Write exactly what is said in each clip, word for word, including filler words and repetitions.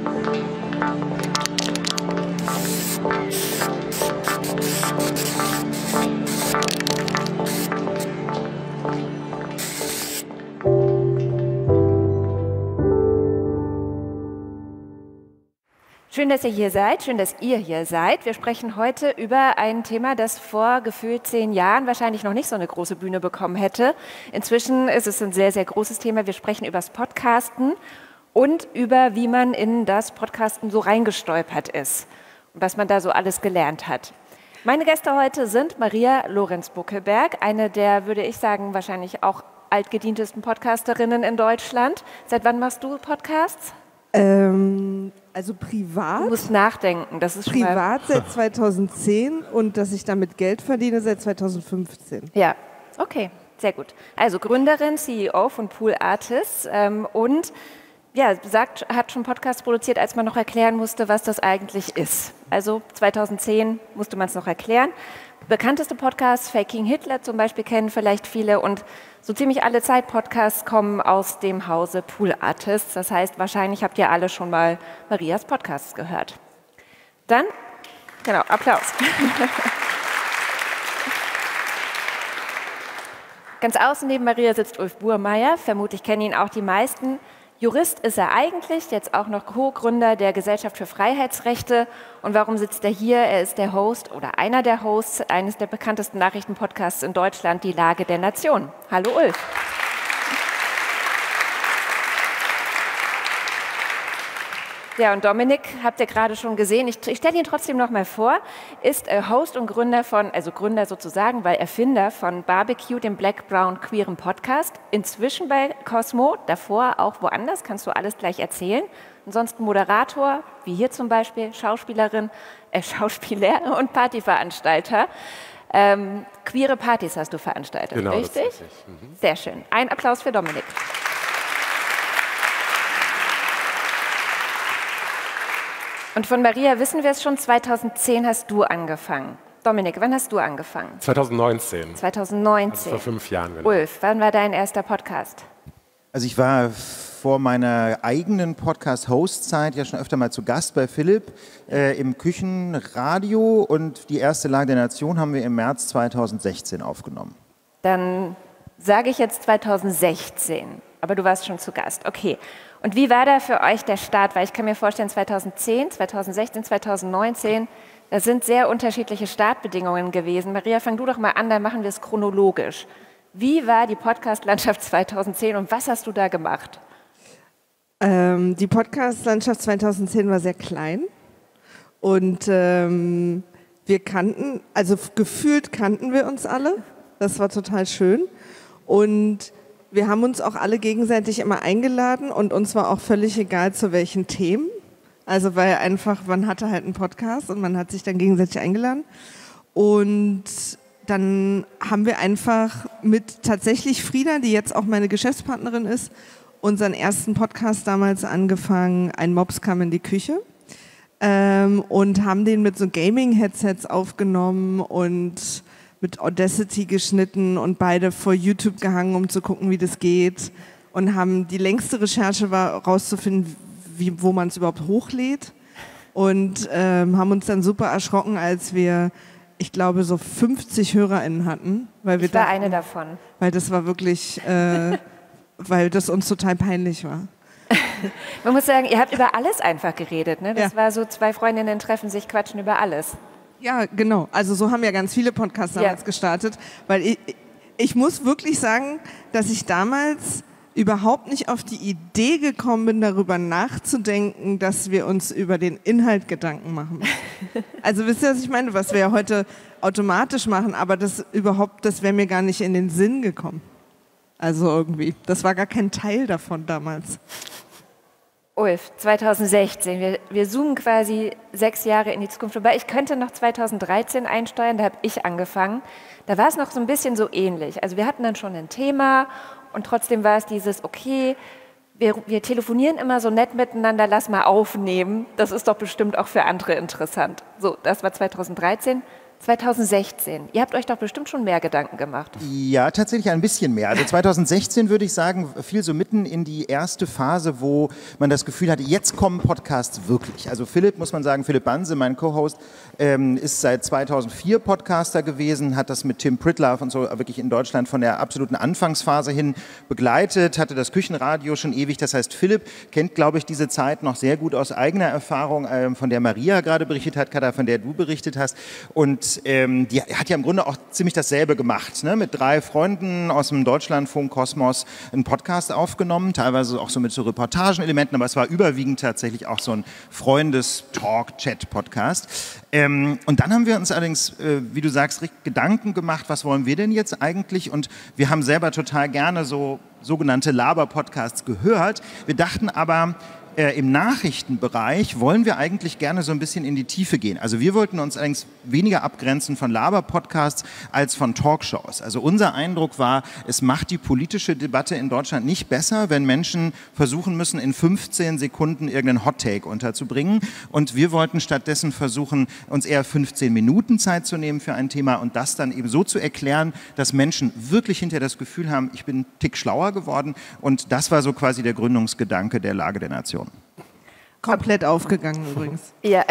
Schön, dass ihr hier seid, schön, dass ihr hier seid. Wir sprechen heute über ein Thema, das vor gefühlt zehn Jahren wahrscheinlich noch nicht so eine große Bühne bekommen hätte. Inzwischen ist es ein sehr, sehr großes Thema. Wir sprechen über das Podcasten und über, wie man in das Podcasten so reingestolpert ist und was man da so alles gelernt hat. Meine Gäste heute sind Maria Lorenz-Buckelberg, eine der, würde ich sagen, wahrscheinlich auch altgedientesten Podcasterinnen in Deutschland. Seit wann machst du Podcasts? Ähm, also privat. Du musst nachdenken, das ist schon mal Privat seit zweitausendzehn und dass ich damit Geld verdiene seit zweitausendfünfzehn. Ja, okay, sehr gut. Also Gründerin, C E O von Pool Artists ähm, und ja, sagt, hat schon Podcasts produziert, als man noch erklären musste, was das eigentlich ist. Also zweitausendzehn musste man es noch erklären. Bekannteste Podcasts, Faking Hitler zum Beispiel, kennen vielleicht viele und so ziemlich alle Zeit-Podcasts kommen aus dem Hause Pool Artists. Das heißt, wahrscheinlich habt ihr alle schon mal Marias Podcasts gehört. Dann, genau, Applaus. Ganz außen neben Maria sitzt Ulf Burmeier, vermutlich kennen ihn auch die meisten. Jurist ist er eigentlich, jetzt auch noch Co-Gründer der Gesellschaft für Freiheitsrechte. Und warum sitzt er hier? Er ist der Host oder einer der Hosts eines der bekanntesten Nachrichtenpodcasts in Deutschland, Die Lage der Nation. Hallo Ulf. Ja, und Dominik, habt ihr gerade schon gesehen, ich, ich stelle ihn trotzdem noch mal vor, ist äh, Host und Gründer von, also Gründer sozusagen, weil Erfinder von Barbecue, dem Black Brown queeren Podcast, inzwischen bei Cosmo, davor auch woanders, kannst du alles gleich erzählen. Ansonsten Moderator, wie hier zum Beispiel, Schauspielerin, äh, Schauspieler und Partyveranstalter. Ähm, queere Partys hast du veranstaltet, genau, richtig? Das ist richtig. Mhm. Sehr schön. Ein Applaus für Dominik. Und von Maria wissen wir es schon, zweitausendzehn hast du angefangen. Dominik, wann hast du angefangen? zweitausendneunzehn. zweitausendneunzehn. Also vor fünf Jahren. Genau. Ulf, wann war dein erster Podcast? Also ich war vor meiner eigenen Podcast-Host-Zeit ja schon öfter mal zu Gast bei Philipp äh, im Küchenradio und die erste Lage der Nation haben wir im März zweitausendsechzehn aufgenommen. Dann sage ich jetzt zweitausendsechzehn, aber du warst schon zu Gast. Okay. Und wie war da für euch der Start? Weil ich kann mir vorstellen, zweitausendzehn, zweitausendsechzehn, zweitausendneunzehn, das sind sehr unterschiedliche Startbedingungen gewesen. Maria, fang du doch mal an, dann machen wir es chronologisch. Wie war die Podcast-Landschaft zweitausendzehn und was hast du da gemacht? Ähm, die Podcast-Landschaft zweitausendzehn war sehr klein und ähm, wir kannten, also gefühlt kannten wir uns alle. Das war total schön und wir haben uns auch alle gegenseitig immer eingeladen und uns war auch völlig egal, zu welchen Themen. Also weil einfach, man hatte halt einen Podcast und man hat sich dann gegenseitig eingeladen. Und dann haben wir einfach mit tatsächlich Frieda, die jetzt auch meine Geschäftspartnerin ist, unseren ersten Podcast damals angefangen, ein Mops kam in die Küche. Ähm, und haben den mit so Gaming-Headsets aufgenommen und mit Audacity geschnitten und beide vor YouTube gehangen, um zu gucken, wie das geht. Und haben die längste Recherche war, rauszufinden, wie, wo man es überhaupt hochlädt. Und ähm, haben uns dann super erschrocken, als wir, ich glaube, so fünfzig HörerInnen hatten. Weil wir ich war dachten, eine davon. Weil das war wirklich, äh, weil das uns total peinlich war. Man muss sagen, ihr habt über alles einfach geredet. Ne? Das Ja. war so, zwei Freundinnen treffen sich, quatschen über alles. Ja, genau. Also so haben ja ganz viele Podcasts damals Ja. gestartet, weil ich, ich muss wirklich sagen, dass ich damals überhaupt nicht auf die Idee gekommen bin, darüber nachzudenken, dass wir uns über den Inhalt Gedanken machen. Also wisst ihr, was ich meine? Was wir ja heute automatisch machen, aber das überhaupt, das wäre mir gar nicht in den Sinn gekommen. Also irgendwie, das war gar kein Teil davon damals. Ulf, zweitausendsechzehn, wir, wir zoomen quasi sechs Jahre in die Zukunft vorbei. Ich könnte noch zweitausenddreizehn einsteuern, da habe ich angefangen. Da war es noch so ein bisschen so ähnlich. Also wir hatten dann schon ein Thema und trotzdem war es dieses, okay, wir, wir telefonieren immer so nett miteinander, lass mal aufnehmen. Das ist doch bestimmt auch für andere interessant. So, das war zweitausenddreizehn. zweitausendsechzehn. Ihr habt euch doch bestimmt schon mehr Gedanken gemacht. Ja, tatsächlich ein bisschen mehr. Also zweitausendsechzehn würde ich sagen, fiel so mitten in die erste Phase, wo man das Gefühl hatte, jetzt kommen Podcasts wirklich. Also Philipp, muss man sagen, Philipp Banse, mein Co-Host, ähm, ist seit zweitausendvier Podcaster gewesen, hat das mit Tim Pritlove und so wirklich in Deutschland von der absoluten Anfangsphase hin begleitet, hatte das Küchenradio schon ewig. Das heißt, Philipp kennt, glaube ich, diese Zeit noch sehr gut aus eigener Erfahrung, ähm, von der Maria gerade berichtet hat, Katha, von der du berichtet hast. Und ähm, die hat ja im Grunde auch ziemlich dasselbe gemacht, ne? Mit drei Freunden aus dem Deutschlandfunk-Kosmos einen Podcast aufgenommen, teilweise auch so mit so Reportagenelementen, aber es war überwiegend tatsächlich auch so ein Freundes-Talk-Chat-Podcast. Ähm, und dann haben wir uns allerdings, äh, wie du sagst, Gedanken gemacht, was wollen wir denn jetzt eigentlich? Und wir haben selber total gerne so sogenannte Laber-Podcasts gehört. Wir dachten aber, Äh, im Nachrichtenbereich wollen wir eigentlich gerne so ein bisschen in die Tiefe gehen. Also wir wollten uns allerdings weniger abgrenzen von Laber-Podcasts als von Talkshows. Also unser Eindruck war, es macht die politische Debatte in Deutschland nicht besser, wenn Menschen versuchen müssen, in fünfzehn Sekunden irgendeinen Hot-Take unterzubringen. Und wir wollten stattdessen versuchen, uns eher fünfzehn Minuten Zeit zu nehmen für ein Thema und das dann eben so zu erklären, dass Menschen wirklich hinterher das Gefühl haben, ich bin einen Tick schlauer geworden. Und das war so quasi der Gründungsgedanke der Lage der Nation. Komplett aufgegangen übrigens. Ja.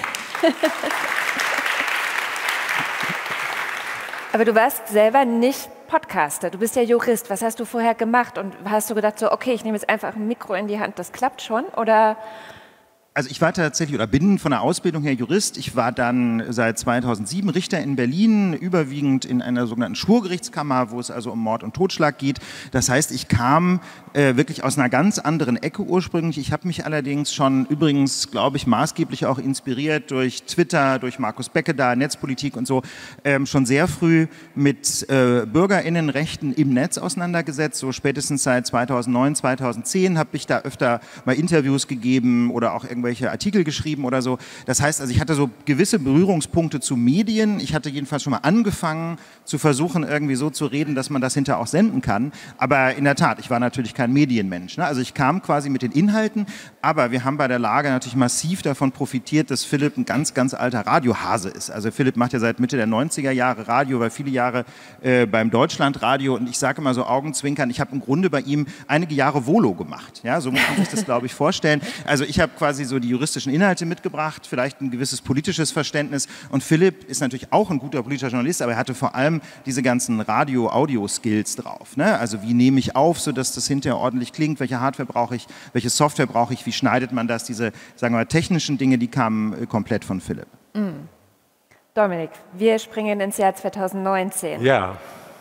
Aber du warst selber nicht Podcaster, du bist ja Jurist. Was hast du vorher gemacht? Und hast du gedacht, so, okay, ich nehme jetzt einfach ein Mikro in die Hand, das klappt schon? Oder... Also ich war tatsächlich oder bin von der Ausbildung her Jurist. Ich war dann seit zweitausendsieben Richter in Berlin, überwiegend in einer sogenannten Schwurgerichtskammer, wo es also um Mord und Totschlag geht. Das heißt, ich kam äh, wirklich aus einer ganz anderen Ecke ursprünglich. Ich habe mich allerdings schon übrigens, glaube ich, maßgeblich auch inspiriert durch Twitter, durch Markus Beckedahl, Netzpolitik und so, ähm, schon sehr früh mit äh, BürgerInnenrechten im Netz auseinandergesetzt. So spätestens seit zweitausendneun, zweitausendzehn habe ich da öfter mal Interviews gegeben oder auch irgendwelche welche Artikel geschrieben oder so. Das heißt, also ich hatte so gewisse Berührungspunkte zu Medien. Ich hatte jedenfalls schon mal angefangen zu versuchen, irgendwie so zu reden, dass man das hinterher auch senden kann. Aber in der Tat, ich war natürlich kein Medienmensch, ne? Also ich kam quasi mit den Inhalten, aber wir haben bei der Lage natürlich massiv davon profitiert, dass Philipp ein ganz, ganz alter Radiohase ist. Also Philipp macht ja seit Mitte der neunziger Jahre Radio, war viele Jahre äh, beim Deutschlandradio und ich sage immer so Augenzwinkern, ich habe im Grunde bei ihm einige Jahre Volo gemacht. Ja, so muss man sich das, glaube ich, vorstellen. Also ich habe quasi so die juristischen Inhalte mitgebracht, vielleicht ein gewisses politisches Verständnis. Und Philipp ist natürlich auch ein guter politischer Journalist, aber er hatte vor allem diese ganzen Radio-Audio-Skills drauf. Ne? Also wie nehme ich auf, sodass das hinterher ordentlich klingt, welche Hardware brauche ich, welche Software brauche ich, wie schneidet man das, diese, sagen wir mal, technischen Dinge, die kamen äh, komplett von Philipp. Mm. Dominik, wir springen ins Jahr zweitausendneunzehn. Ja.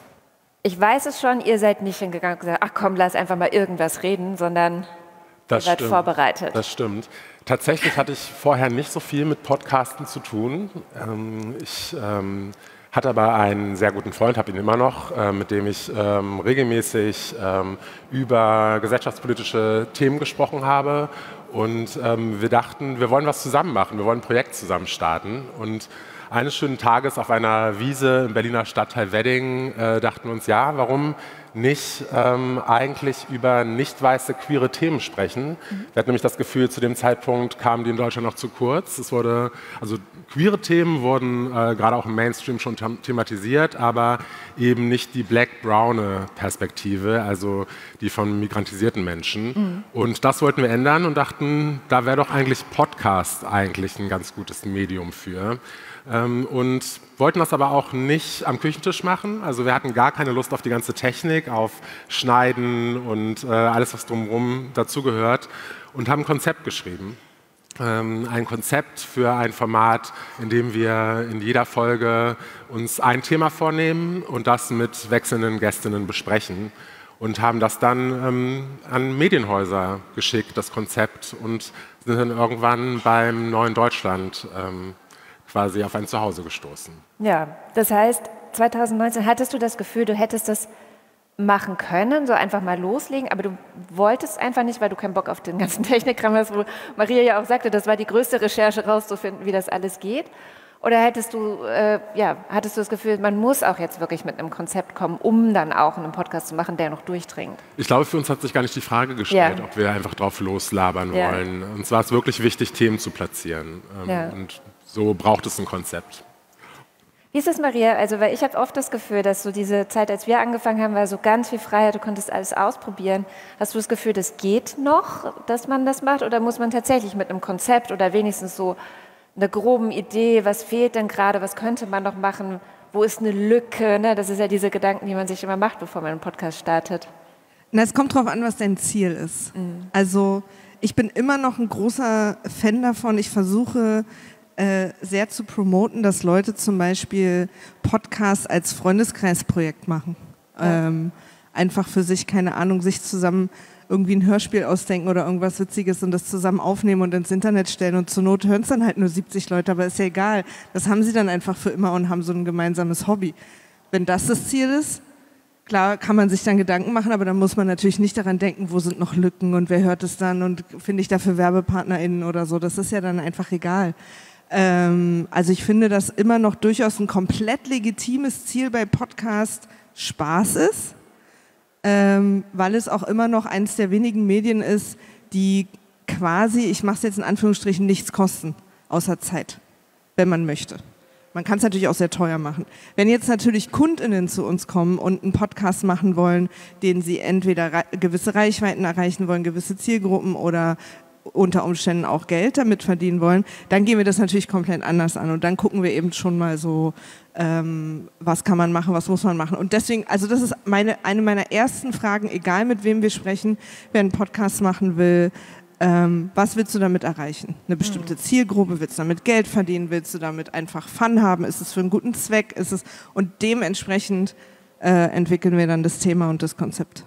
Ich weiß es schon, ihr seid nicht hingegangen und gesagt, ach komm, lass einfach mal irgendwas reden, sondern Das ihr seid stimmt. vorbereitet. Das stimmt. Tatsächlich hatte ich vorher nicht so viel mit Podcasten zu tun. Ähm, ich ähm, hatte aber einen sehr guten Freund, habe ihn immer noch, äh, mit dem ich ähm, regelmäßig ähm, über gesellschaftspolitische Themen gesprochen habe. Und ähm, wir dachten, wir wollen was zusammen machen, wir wollen ein Projekt zusammen starten. Und eines schönen Tages auf einer Wiese im Berliner Stadtteil Wedding äh, dachten wir uns, ja, warum nicht ähm, eigentlich über nicht weiße queere Themen sprechen. Mhm. Wir hatten nämlich das Gefühl, zu dem Zeitpunkt kamen die in Deutschland noch zu kurz. Es wurde, also queere Themen wurden äh, gerade auch im Mainstream schon thematisiert, aber eben nicht die black-braune Perspektive, also die von migrantisierten Menschen. Mhm. Und das wollten wir ändern und dachten, da wäre doch eigentlich Podcast eigentlich ein ganz gutes Medium für. Ähm, und wollten das aber auch nicht am Küchentisch machen. Also wir hatten gar keine Lust auf die ganze Technik, auf Schneiden und äh, alles, was drumherum dazugehört und haben ein Konzept geschrieben. Ähm, ein Konzept für ein Format, in dem wir in jeder Folge uns ein Thema vornehmen und das mit wechselnden Gästinnen besprechen. Und haben das dann ähm, an Medienhäuser geschickt, das Konzept, und sind dann irgendwann beim Neuen Deutschland ähm, quasi auf ein Zuhause gestoßen. Ja, das heißt, zweitausendneunzehn hattest du das Gefühl, du hättest das machen können, so einfach mal loslegen, aber du wolltest einfach nicht, weil du keinen Bock auf den ganzen Technikkram hast, wo Maria ja auch sagte, das war die größte Recherche rauszufinden, wie das alles geht. Oder hättest du, äh, ja, hattest du das Gefühl, man muss auch jetzt wirklich mit einem Konzept kommen, um dann auch einen Podcast zu machen, der noch durchdringt? Ich glaube, für uns hat sich gar nicht die Frage gestellt, ja. ob wir einfach drauf loslabern ja. wollen. Uns war es wirklich wichtig, Themen zu platzieren. Ähm, ja. Und so braucht es ein Konzept. Wie ist es, Maria? Also, weil ich habe oft das Gefühl, dass so diese Zeit, als wir angefangen haben, war so ganz viel Freiheit, du konntest alles ausprobieren. Hast du das Gefühl, das geht noch, dass man das macht? Oder muss man tatsächlich mit einem Konzept oder wenigstens so einer groben Idee, was fehlt denn gerade, was könnte man noch machen, wo ist eine Lücke? Ne? Das ist ja diese Gedanken, die man sich immer macht, bevor man einen Podcast startet. Na, es kommt darauf an, was dein Ziel ist. Mhm. Also ich bin immer noch ein großer Fan davon. Ich versuche äh, sehr zu promoten, dass Leute zum Beispiel Podcasts als Freundeskreisprojekt machen. Ja. Ähm, einfach für sich, keine Ahnung, sich zusammen irgendwie ein Hörspiel ausdenken oder irgendwas Witziges und das zusammen aufnehmen und ins Internet stellen und zur Not hören es dann halt nur siebzig Leute, aber ist ja egal. Das haben sie dann einfach für immer und haben so ein gemeinsames Hobby. Wenn das das Ziel ist, klar kann man sich dann Gedanken machen, aber dann muss man natürlich nicht daran denken, wo sind noch Lücken und wer hört es dann und finde ich dafür WerbepartnerInnen oder so. Das ist ja dann einfach egal. Ähm, also ich finde, dass immer noch durchaus ein komplett legitimes Ziel bei Podcast Spaß ist. Ähm, weil es auch immer noch eines der wenigen Medien ist, die quasi, ich mache es jetzt in Anführungsstrichen, nichts kosten, außer Zeit, wenn man möchte. Man kann es natürlich auch sehr teuer machen. Wenn jetzt natürlich KundInnen zu uns kommen und einen Podcast machen wollen, den sie entweder rei- gewisse Reichweiten erreichen wollen, gewisse Zielgruppen oder unter Umständen auch Geld damit verdienen wollen, dann gehen wir das natürlich komplett anders an und dann gucken wir eben schon mal so, ähm, was kann man machen, was muss man machen und deswegen, also das ist meine, eine meiner ersten Fragen, egal mit wem wir sprechen, wer einen Podcast machen will, ähm, was willst du damit erreichen? Eine bestimmte mhm. Zielgruppe, willst du damit Geld verdienen, willst du damit einfach Fun haben, ist es für einen guten Zweck, ist es und dementsprechend äh, entwickeln wir dann das Thema und das Konzept.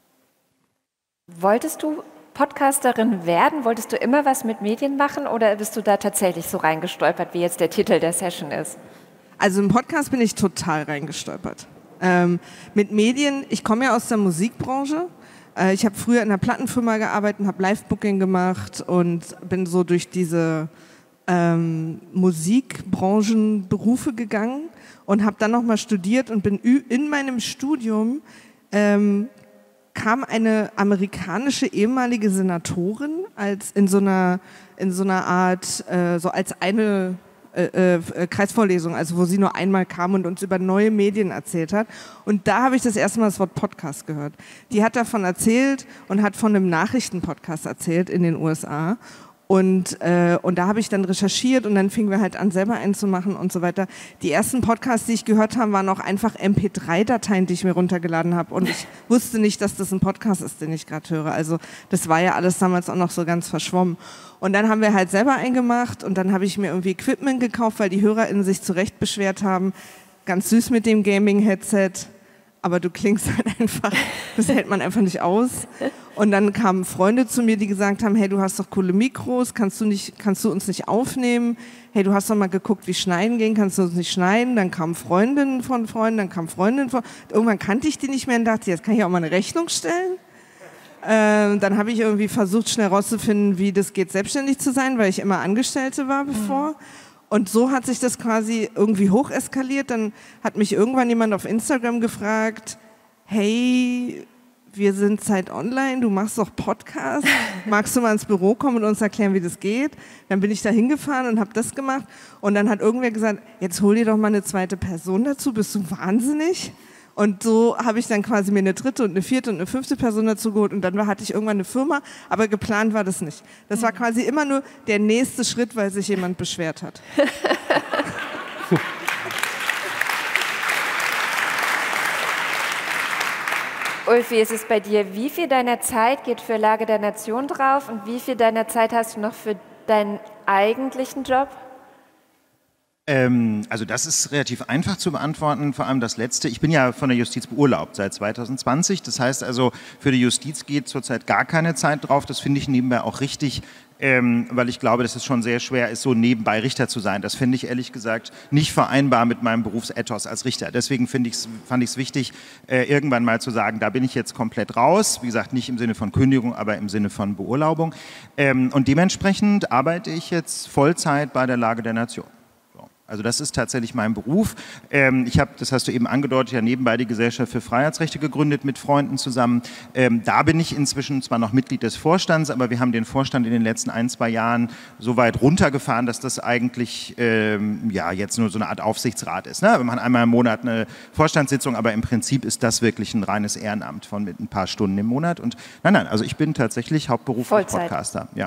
Wolltest du Podcasterin werden? Wolltest du immer was mit Medien machen oder bist du da tatsächlich so reingestolpert, wie jetzt der Titel der Session ist? Also im Podcast bin ich total reingestolpert. Ähm, mit Medien, ich komme ja aus der Musikbranche. Äh, ich habe früher in einer Plattenfirma gearbeitet, habe Live-Booking gemacht und bin so durch diese ähm, Musikbranchenberufe gegangen und habe dann nochmal studiert und bin in meinem Studium ähm, kam eine amerikanische ehemalige Senatorin als in so einer in so einer Art äh, so als eine äh, äh, Kreisvorlesung, also wo sie nur einmal kam und uns über neue Medien erzählt hat. Und da habe ich das erste Mal das Wort Podcast gehört. Die hat davon erzählt und hat von einem Nachrichtenpodcast erzählt in den U S A. Und, äh, und da habe ich dann recherchiert und dann fingen wir halt an, selber einen zu machen und so weiter. Die ersten Podcasts, die ich gehört habe, waren auch einfach M P drei Dateien, die ich mir runtergeladen habe. Und ich wusste nicht, dass das ein Podcast ist, den ich gerade höre. Also das war ja alles damals auch noch so ganz verschwommen. Und dann haben wir halt selber einen gemacht und dann habe ich mir irgendwie Equipment gekauft, weil die HörerInnen sich zu Recht beschwert haben. Ganz süß mit dem Gaming-Headset. Aber du klingst halt einfach, das hält man einfach nicht aus. Und dann kamen Freunde zu mir, die gesagt haben, hey, du hast doch coole Mikros, kannst du, nicht, kannst du uns nicht aufnehmen? Hey, du hast doch mal geguckt, wie Schneiden ging, kannst du uns nicht schneiden? Dann kamen Freundinnen von Freunden, dann kamen Freundinnen von... Irgendwann kannte ich die nicht mehr und dachte, jetzt kann ich auch mal eine Rechnung stellen. Ähm, dann habe ich irgendwie versucht, schnell rauszufinden, wie das geht, selbstständig zu sein, weil ich immer Angestellte war bevor. Mhm. Und so hat sich das quasi irgendwie hocheskaliert. Dann hat mich irgendwann jemand auf Instagram gefragt, hey, wir sind Zeit Online, du machst doch Podcast, magst du mal ins Büro kommen und uns erklären, wie das geht? Dann bin ich da hingefahren und habe das gemacht. Und dann hat irgendwer gesagt, jetzt hol dir doch mal eine zweite Person dazu, bist du wahnsinnig? Und so habe ich dann quasi mir eine dritte und eine vierte und eine fünfte Person dazu geholt und dann war, hatte ich irgendwann eine Firma, aber geplant war das nicht. Das war quasi immer nur der nächste Schritt, weil sich jemand beschwert hat. Ulf, wie ist es bei dir? Wie viel deiner Zeit geht für Lage der Nation drauf und wie viel deiner Zeit hast du noch für deinen eigentlichen Job? Ähm, also das ist relativ einfach zu beantworten, vor allem das Letzte. Ich bin ja von der Justiz beurlaubt seit zwanzig zwanzig, das heißt also, für die Justiz geht zurzeit gar keine Zeit drauf. Das finde ich nebenbei auch richtig, ähm, weil ich glaube, dass es schon sehr schwer ist, so nebenbei Richter zu sein. Das finde ich ehrlich gesagt nicht vereinbar mit meinem Berufsethos als Richter. Deswegen finde ich's, fand ich es wichtig, äh, irgendwann mal zu sagen, da bin ich jetzt komplett raus. Wie gesagt, nicht im Sinne von Kündigung, aber im Sinne von Beurlaubung. Ähm, und dementsprechend arbeite ich jetzt Vollzeit bei der Lage der Nation. Also das ist tatsächlich mein Beruf. Ähm, ich habe, das hast du eben angedeutet, ja nebenbei die Gesellschaft für Freiheitsrechte gegründet mit Freunden zusammen. Ähm, da bin ich inzwischen zwar noch Mitglied des Vorstands, aber wir haben den Vorstand in den letzten ein, zwei Jahren so weit runtergefahren, dass das eigentlich ähm, ja, jetzt nur so eine Art Aufsichtsrat ist. Ne? Wir machen einmal im Monat eine Vorstandssitzung, aber im Prinzip ist das wirklich ein reines Ehrenamt von mit ein paar Stunden im Monat. Und nein, nein, also ich bin tatsächlich hauptberuflich Vollzeit. Podcaster. Ja.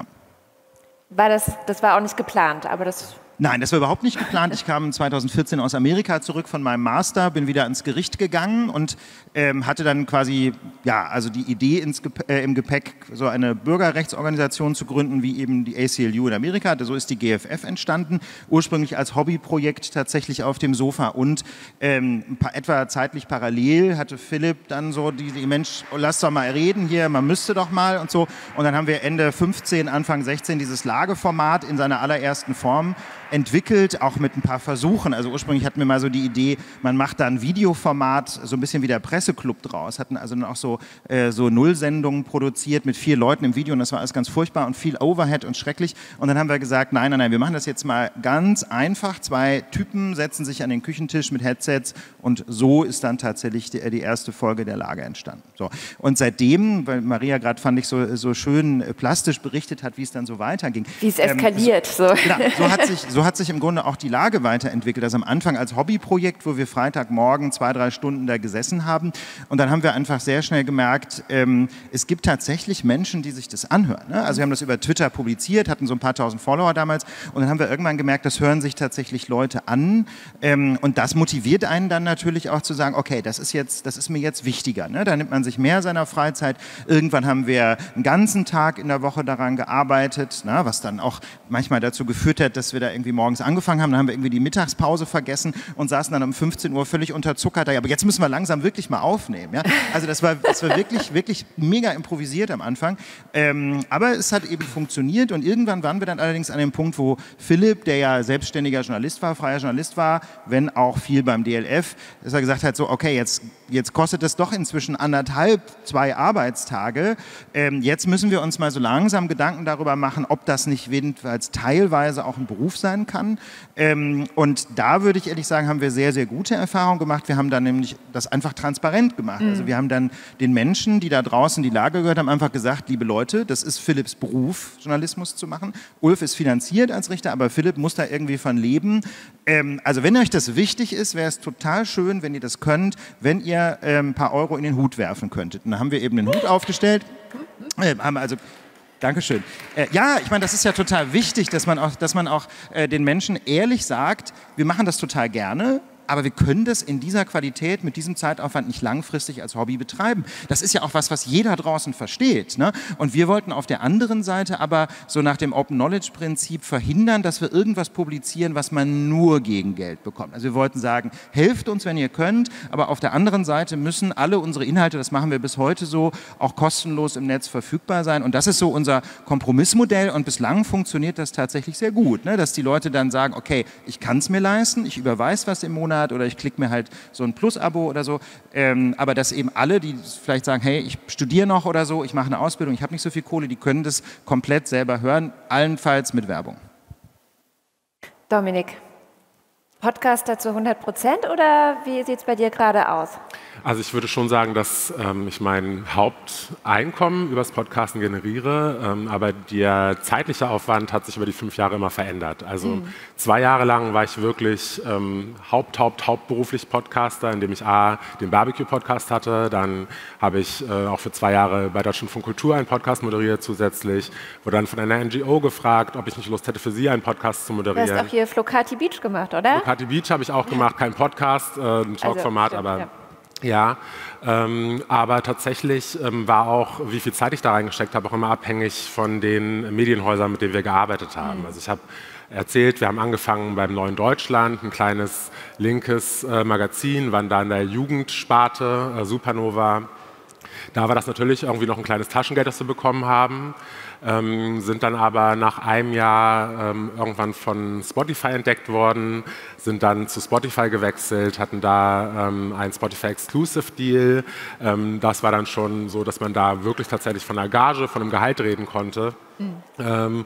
War das, das war auch nicht geplant, aber das... Nein, das war überhaupt nicht geplant. Ich kam zweitausendvierzehn aus Amerika zurück von meinem Master, bin wieder ans Gericht gegangen und ähm, hatte dann quasi, ja, also die Idee ins Gep äh, im Gepäck, so eine Bürgerrechtsorganisation zu gründen, wie eben die A C L U in Amerika. So ist die G F F entstanden, ursprünglich als Hobbyprojekt tatsächlich auf dem Sofa und ähm, ein paar, etwa zeitlich parallel hatte Philipp dann so die, die Mensch, oh, lass doch mal reden hier, man müsste doch mal und so. Und dann haben wir Ende fünfzehn, Anfang sechzehn dieses Lageformat in seiner allerersten Form entwickelt, auch mit ein paar Versuchen. Also ursprünglich hatten wir mal so die Idee, man macht da ein Videoformat, so ein bisschen wie der Presseclub draus. Hatten also dann auch so, äh, so Nullsendungen produziert mit vier Leuten im Video und das war alles ganz furchtbar und viel Overhead und schrecklich. Und dann haben wir gesagt, nein, nein, nein, wir machen das jetzt mal ganz einfach. Zwei Typen setzen sich an den Küchentisch mit Headsets und so ist dann tatsächlich die, die erste Folge der Lage entstanden. So. Und seitdem, weil Maria gerade fand ich so, so schön plastisch berichtet hat, wie es dann so weiterging. Wie es eskaliert. Ähm, so, so. Genau, so hat sich So hat sich im Grunde auch die Lage weiterentwickelt. Also am Anfang als Hobbyprojekt, wo wir Freitagmorgen zwei, drei Stunden da gesessen haben. Und dann haben wir einfach sehr schnell gemerkt, ähm, es gibt tatsächlich Menschen, die sich das anhören. Ne? Also wir haben das über Twitter publiziert, hatten so ein paar tausend Follower damals. Und dann haben wir irgendwann gemerkt, das hören sich tatsächlich Leute an. Ähm, und das motiviert einen dann natürlich auch zu sagen, okay, das ist, jetzt, das ist mir jetzt wichtiger. Ne? Da nimmt man sich mehr seiner Freizeit. Irgendwann haben wir einen ganzen Tag in der Woche daran gearbeitet, na, was dann auch manchmal dazu geführt hat, dass wir da irgendwie morgens angefangen haben, dann haben wir irgendwie die Mittagspause vergessen und saßen dann um fünfzehn Uhr völlig unterzuckert da. Aber jetzt müssen wir langsam wirklich mal aufnehmen. Ja? Also das war, das war wirklich, wirklich mega improvisiert am Anfang. Ähm, aber es hat eben funktioniert und irgendwann waren wir dann allerdings an dem Punkt, wo Philipp, der ja selbstständiger Journalist war, freier Journalist war, wenn auch viel beim D L F, dass er gesagt hat, so okay, jetzt, jetzt kostet das doch inzwischen anderthalb, zwei Arbeitstage. Ähm, jetzt müssen wir uns mal so langsam Gedanken darüber machen, ob das nicht jedenfalls teilweise auch ein Beruf sein kann. Ähm, und da würde ich ehrlich sagen, haben wir sehr, sehr gute Erfahrungen gemacht. Wir haben dann nämlich das einfach transparent gemacht. Mhm. Also wir haben dann den Menschen, die da draußen die Lage gehört haben, einfach gesagt, liebe Leute, das ist Philipps Beruf, Journalismus zu machen. Ulf ist finanziert als Richter, aber Philipp muss da irgendwie von leben. Ähm, also wenn euch das wichtig ist, wäre es total schön, wenn ihr das könnt, wenn ihr ähm, ein paar Euro in den Hut werfen könntet. Und dann haben wir eben den Hut aufgestellt, äh, haben also Dankeschön. Äh, ja, ich meine, das ist ja total wichtig, dass man auch, dass man auch äh, den Menschen ehrlich sagt, wir machen das total gerne, aber wir können das in dieser Qualität, mit diesem Zeitaufwand nicht langfristig als Hobby betreiben. Das ist ja auch was, was jeder draußen versteht. Ne? Und wir wollten auf der anderen Seite aber so nach dem Open-Knowledge-Prinzip verhindern, dass wir irgendwas publizieren, was man nur gegen Geld bekommt. Also wir wollten sagen, helft uns, wenn ihr könnt, aber auf der anderen Seite müssen alle unsere Inhalte, das machen wir bis heute so, auch kostenlos im Netz verfügbar sein. Und das ist so unser Kompromissmodell und bislang funktioniert das tatsächlich sehr gut, ne? Dass die Leute dann sagen, okay, ich kann es mir leisten, ich überweise was im Monat, oder ich klicke mir halt so ein Plus-Abo oder so, ähm, aber dass eben alle, die vielleicht sagen, hey, ich studiere noch oder so, ich mache eine Ausbildung, ich habe nicht so viel Kohle, die können das komplett selber hören, allenfalls mit Werbung. Dominik, Podcaster zu hundert Prozent oder wie sieht es bei dir gerade aus? Also ich würde schon sagen, dass ähm, ich mein Haupteinkommen übers Podcasten generiere, ähm, aber der zeitliche Aufwand hat sich über die fünf Jahre immer verändert. Also mhm. zwei Jahre lang war ich wirklich ähm, Haupt, Haupt, hauptberuflich Podcaster, indem ich A, den Barbecue-Podcast hatte, dann habe ich äh, auch für zwei Jahre bei Deutschlandfunk Kultur einen Podcast moderiert zusätzlich, wurde dann von einer N G O gefragt, ob ich nicht Lust hätte, für sie einen Podcast zu moderieren. Du hast auch hier Flocati Beach gemacht, oder? Flocati Beach habe ich auch gemacht, kein Podcast, äh, ein Talkformat, also, aber... Ja. Ja, ähm, aber tatsächlich ähm, war auch, wie viel Zeit ich da reingesteckt habe, auch immer abhängig von den Medienhäusern, mit denen wir gearbeitet haben. Mhm. Also ich habe erzählt, wir haben angefangen beim Neuen Deutschland, ein kleines linkes äh, Magazin, waren da in der Jugendsparte, äh, Supernova. Da war das natürlich irgendwie noch ein kleines Taschengeld, das wir bekommen haben. Ähm, sind dann aber nach einem Jahr ähm, irgendwann von Spotify entdeckt worden, sind dann zu Spotify gewechselt, hatten da ähm, einen Spotify Exclusive Deal. Ähm, das war dann schon so, dass man da wirklich tatsächlich von einer Gage, von einem Gehalt reden konnte. Mhm. Ähm,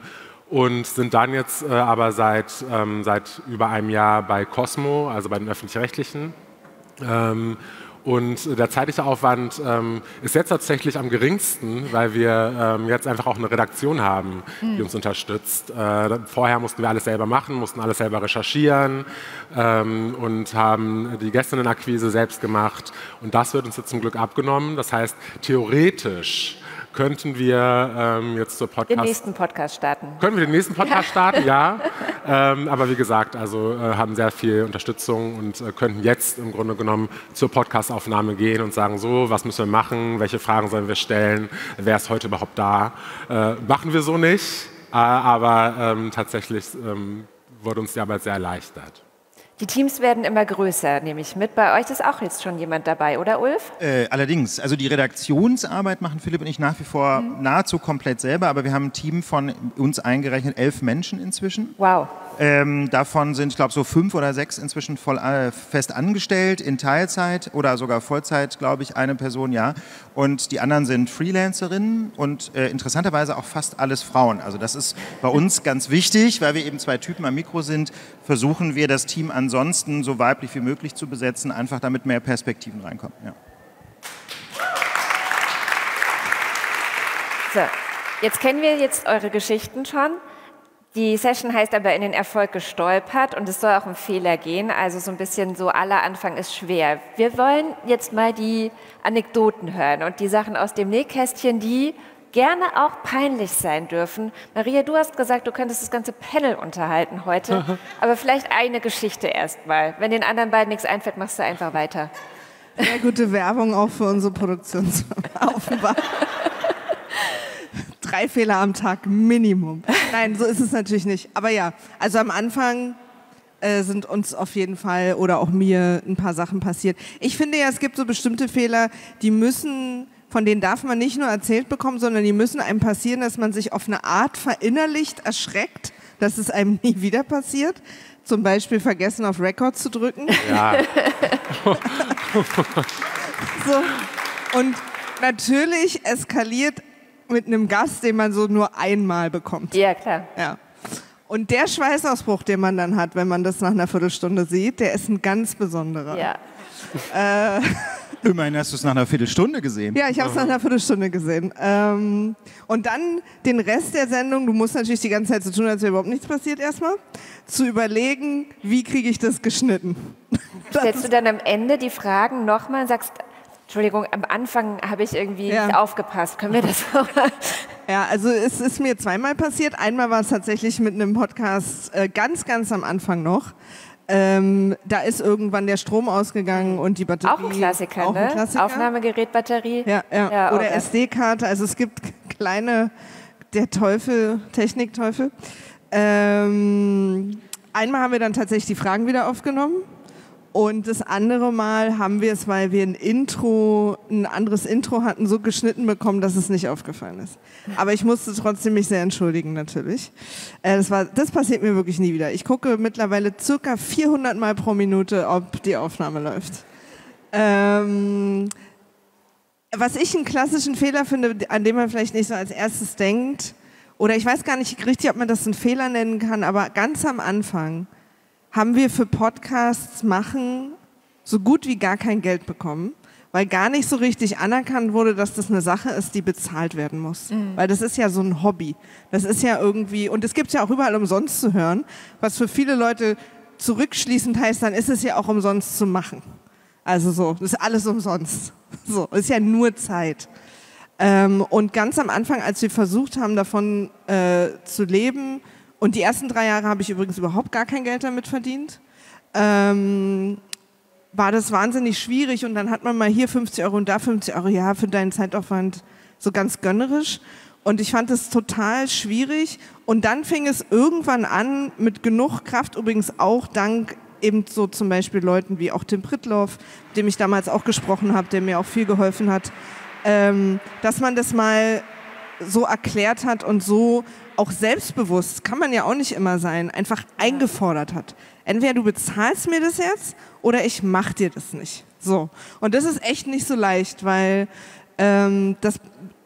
und sind dann jetzt äh, aber seit, ähm, seit über einem Jahr bei Cosmo, also bei den Öffentlich-Rechtlichen. Ähm, Und der zeitliche Aufwand ähm, ist jetzt tatsächlich am geringsten, weil wir ähm, jetzt einfach auch eine Redaktion haben, die mhm. uns unterstützt. Äh, vorher mussten wir alles selber machen, mussten alles selber recherchieren ähm, und haben die Gästinnenakquise selbst gemacht. Und das wird uns jetzt zum Glück abgenommen. Das heißt, theoretisch könnten wir ähm, jetzt zur Podcast... Den nächsten Podcast starten. Können wir den nächsten Podcast starten, ja. Ähm, aber wie gesagt, also äh, haben sehr viel Unterstützung und äh, könnten jetzt im Grunde genommen zur Podcastaufnahme gehen und sagen, so, was müssen wir machen, welche Fragen sollen wir stellen, wer ist heute überhaupt da. Äh, machen wir so nicht, äh, aber ähm, tatsächlich ähm, wurde uns die Arbeit sehr erleichtert. Die Teams werden immer größer, nehme ich mit. Bei euch ist auch jetzt schon jemand dabei, oder Ulf? Äh, allerdings, also die Redaktionsarbeit machen Philipp und ich nach wie vor mhm. nahezu komplett selber, aber wir haben ein Team von uns eingerechnet elf Menschen inzwischen. Wow. Ähm, davon sind, ich glaube, so fünf oder sechs inzwischen voll äh, fest angestellt, in Teilzeit oder sogar Vollzeit, glaube ich, eine Person, ja. Und die anderen sind Freelancerinnen und äh, interessanterweise auch fast alles Frauen. Also das ist bei uns ganz wichtig, weil wir eben zwei Typen am Mikro sind, versuchen wir das Team ansonsten so weiblich wie möglich zu besetzen, einfach damit mehr Perspektiven reinkommen. Ja. So, jetzt kennen wir jetzt eure Geschichten schon. Die Session heißt aber in den Erfolg gestolpert und es soll auch um Fehler gehen, also so ein bisschen so aller Anfang ist schwer. Wir wollen jetzt mal die Anekdoten hören und die Sachen aus dem Nähkästchen, die gerne auch peinlich sein dürfen. Maria, du hast gesagt, du könntest das ganze Panel unterhalten heute, aber vielleicht eine Geschichte erstmal. Wenn den anderen beiden nichts einfällt, machst du einfach weiter. Sehr gute Werbung auch für unsere Produktionsfirma, offenbar. Drei Fehler am Tag Minimum. Nein, so ist es natürlich nicht. Aber ja, also am Anfang äh, sind uns auf jeden Fall oder auch mir ein paar Sachen passiert. Ich finde ja, es gibt so bestimmte Fehler, die müssen, von denen darf man nicht nur erzählt bekommen, sondern die müssen einem passieren, dass man sich auf eine Art verinnerlicht, erschreckt, dass es einem nie wieder passiert. Zum Beispiel vergessen, auf Record zu drücken. Ja. So. Und natürlich eskaliert mit einem Gast, den man so nur einmal bekommt. Ja, klar. Ja. Und der Schweißausbruch, den man dann hat, wenn man das nach einer Viertelstunde sieht, der ist ein ganz besonderer. Ja. Äh, Immerhin hast du es nach einer Viertelstunde gesehen. Ja, ich habe es nach einer Viertelstunde gesehen. Ähm, und dann den Rest der Sendung, du musst natürlich die ganze Zeit so tun, als wäre überhaupt nichts passiert erstmal, zu überlegen, wie kriege ich das geschnitten. Stellst du dann am Ende die Fragen nochmal und sagst, Entschuldigung, am Anfang habe ich irgendwie ja. nicht aufgepasst. Können wir das auch mal? Ja, also es ist mir zweimal passiert. Einmal war es tatsächlich mit einem Podcast äh, ganz, ganz am Anfang noch. Ähm, da ist irgendwann der Strom ausgegangen und die Batterie. Auch ein Klassiker, auch ein ne? Klassiker. Aufnahmegerät, Batterie. Ja, ja. ja Oder okay. S D-Karte. Also es gibt kleine, der Teufel, Technikteufel. Ähm, einmal haben wir dann tatsächlich die Fragen wieder aufgenommen. Und das andere Mal haben wir es, weil wir ein Intro, ein anderes Intro hatten, so geschnitten bekommen, dass es nicht aufgefallen ist. Aber ich musste trotzdem mich sehr entschuldigen, natürlich. Äh, das, war, das passiert mir wirklich nie wieder. Ich gucke mittlerweile circa vierhundert Mal pro Minute, ob die Aufnahme läuft. Ähm, was ich einen klassischen Fehler finde, an dem man vielleicht nicht so als erstes denkt, oder ich weiß gar nicht richtig, ob man das einen Fehler nennen kann, aber ganz am Anfang haben wir für Podcasts machen so gut wie gar kein Geld bekommen, weil gar nicht so richtig anerkannt wurde, dass das eine Sache ist, die bezahlt werden muss. Mhm. Weil das ist ja so ein Hobby. Das ist ja irgendwie, und es gibt es ja auch überall umsonst zu hören, was für viele Leute zurückschließend heißt, dann ist es ja auch umsonst zu machen. Also so, das ist alles umsonst. So, ist ja nur Zeit. Ähm, und ganz am Anfang, als wir versucht haben, davon äh, zu leben, und die ersten drei Jahre habe ich übrigens überhaupt gar kein Geld damit verdient. Ähm, war das wahnsinnig schwierig und dann hat man mal hier fünfzig Euro und da fünfzig Euro, ja, für deinen Zeitaufwand so ganz gönnerisch. Und ich fand es total schwierig. Und dann fing es irgendwann an, mit genug Kraft, übrigens auch dank eben so zum Beispiel Leuten wie auch Tim Prittloff, mit dem ich damals auch gesprochen habe, der mir auch viel geholfen hat, ähm, dass man das mal so erklärt hat und so auch selbstbewusst, kann man ja auch nicht immer sein, einfach eingefordert hat. Entweder du bezahlst mir das jetzt oder ich mach dir das nicht. So. Und das ist echt nicht so leicht, weil ähm, das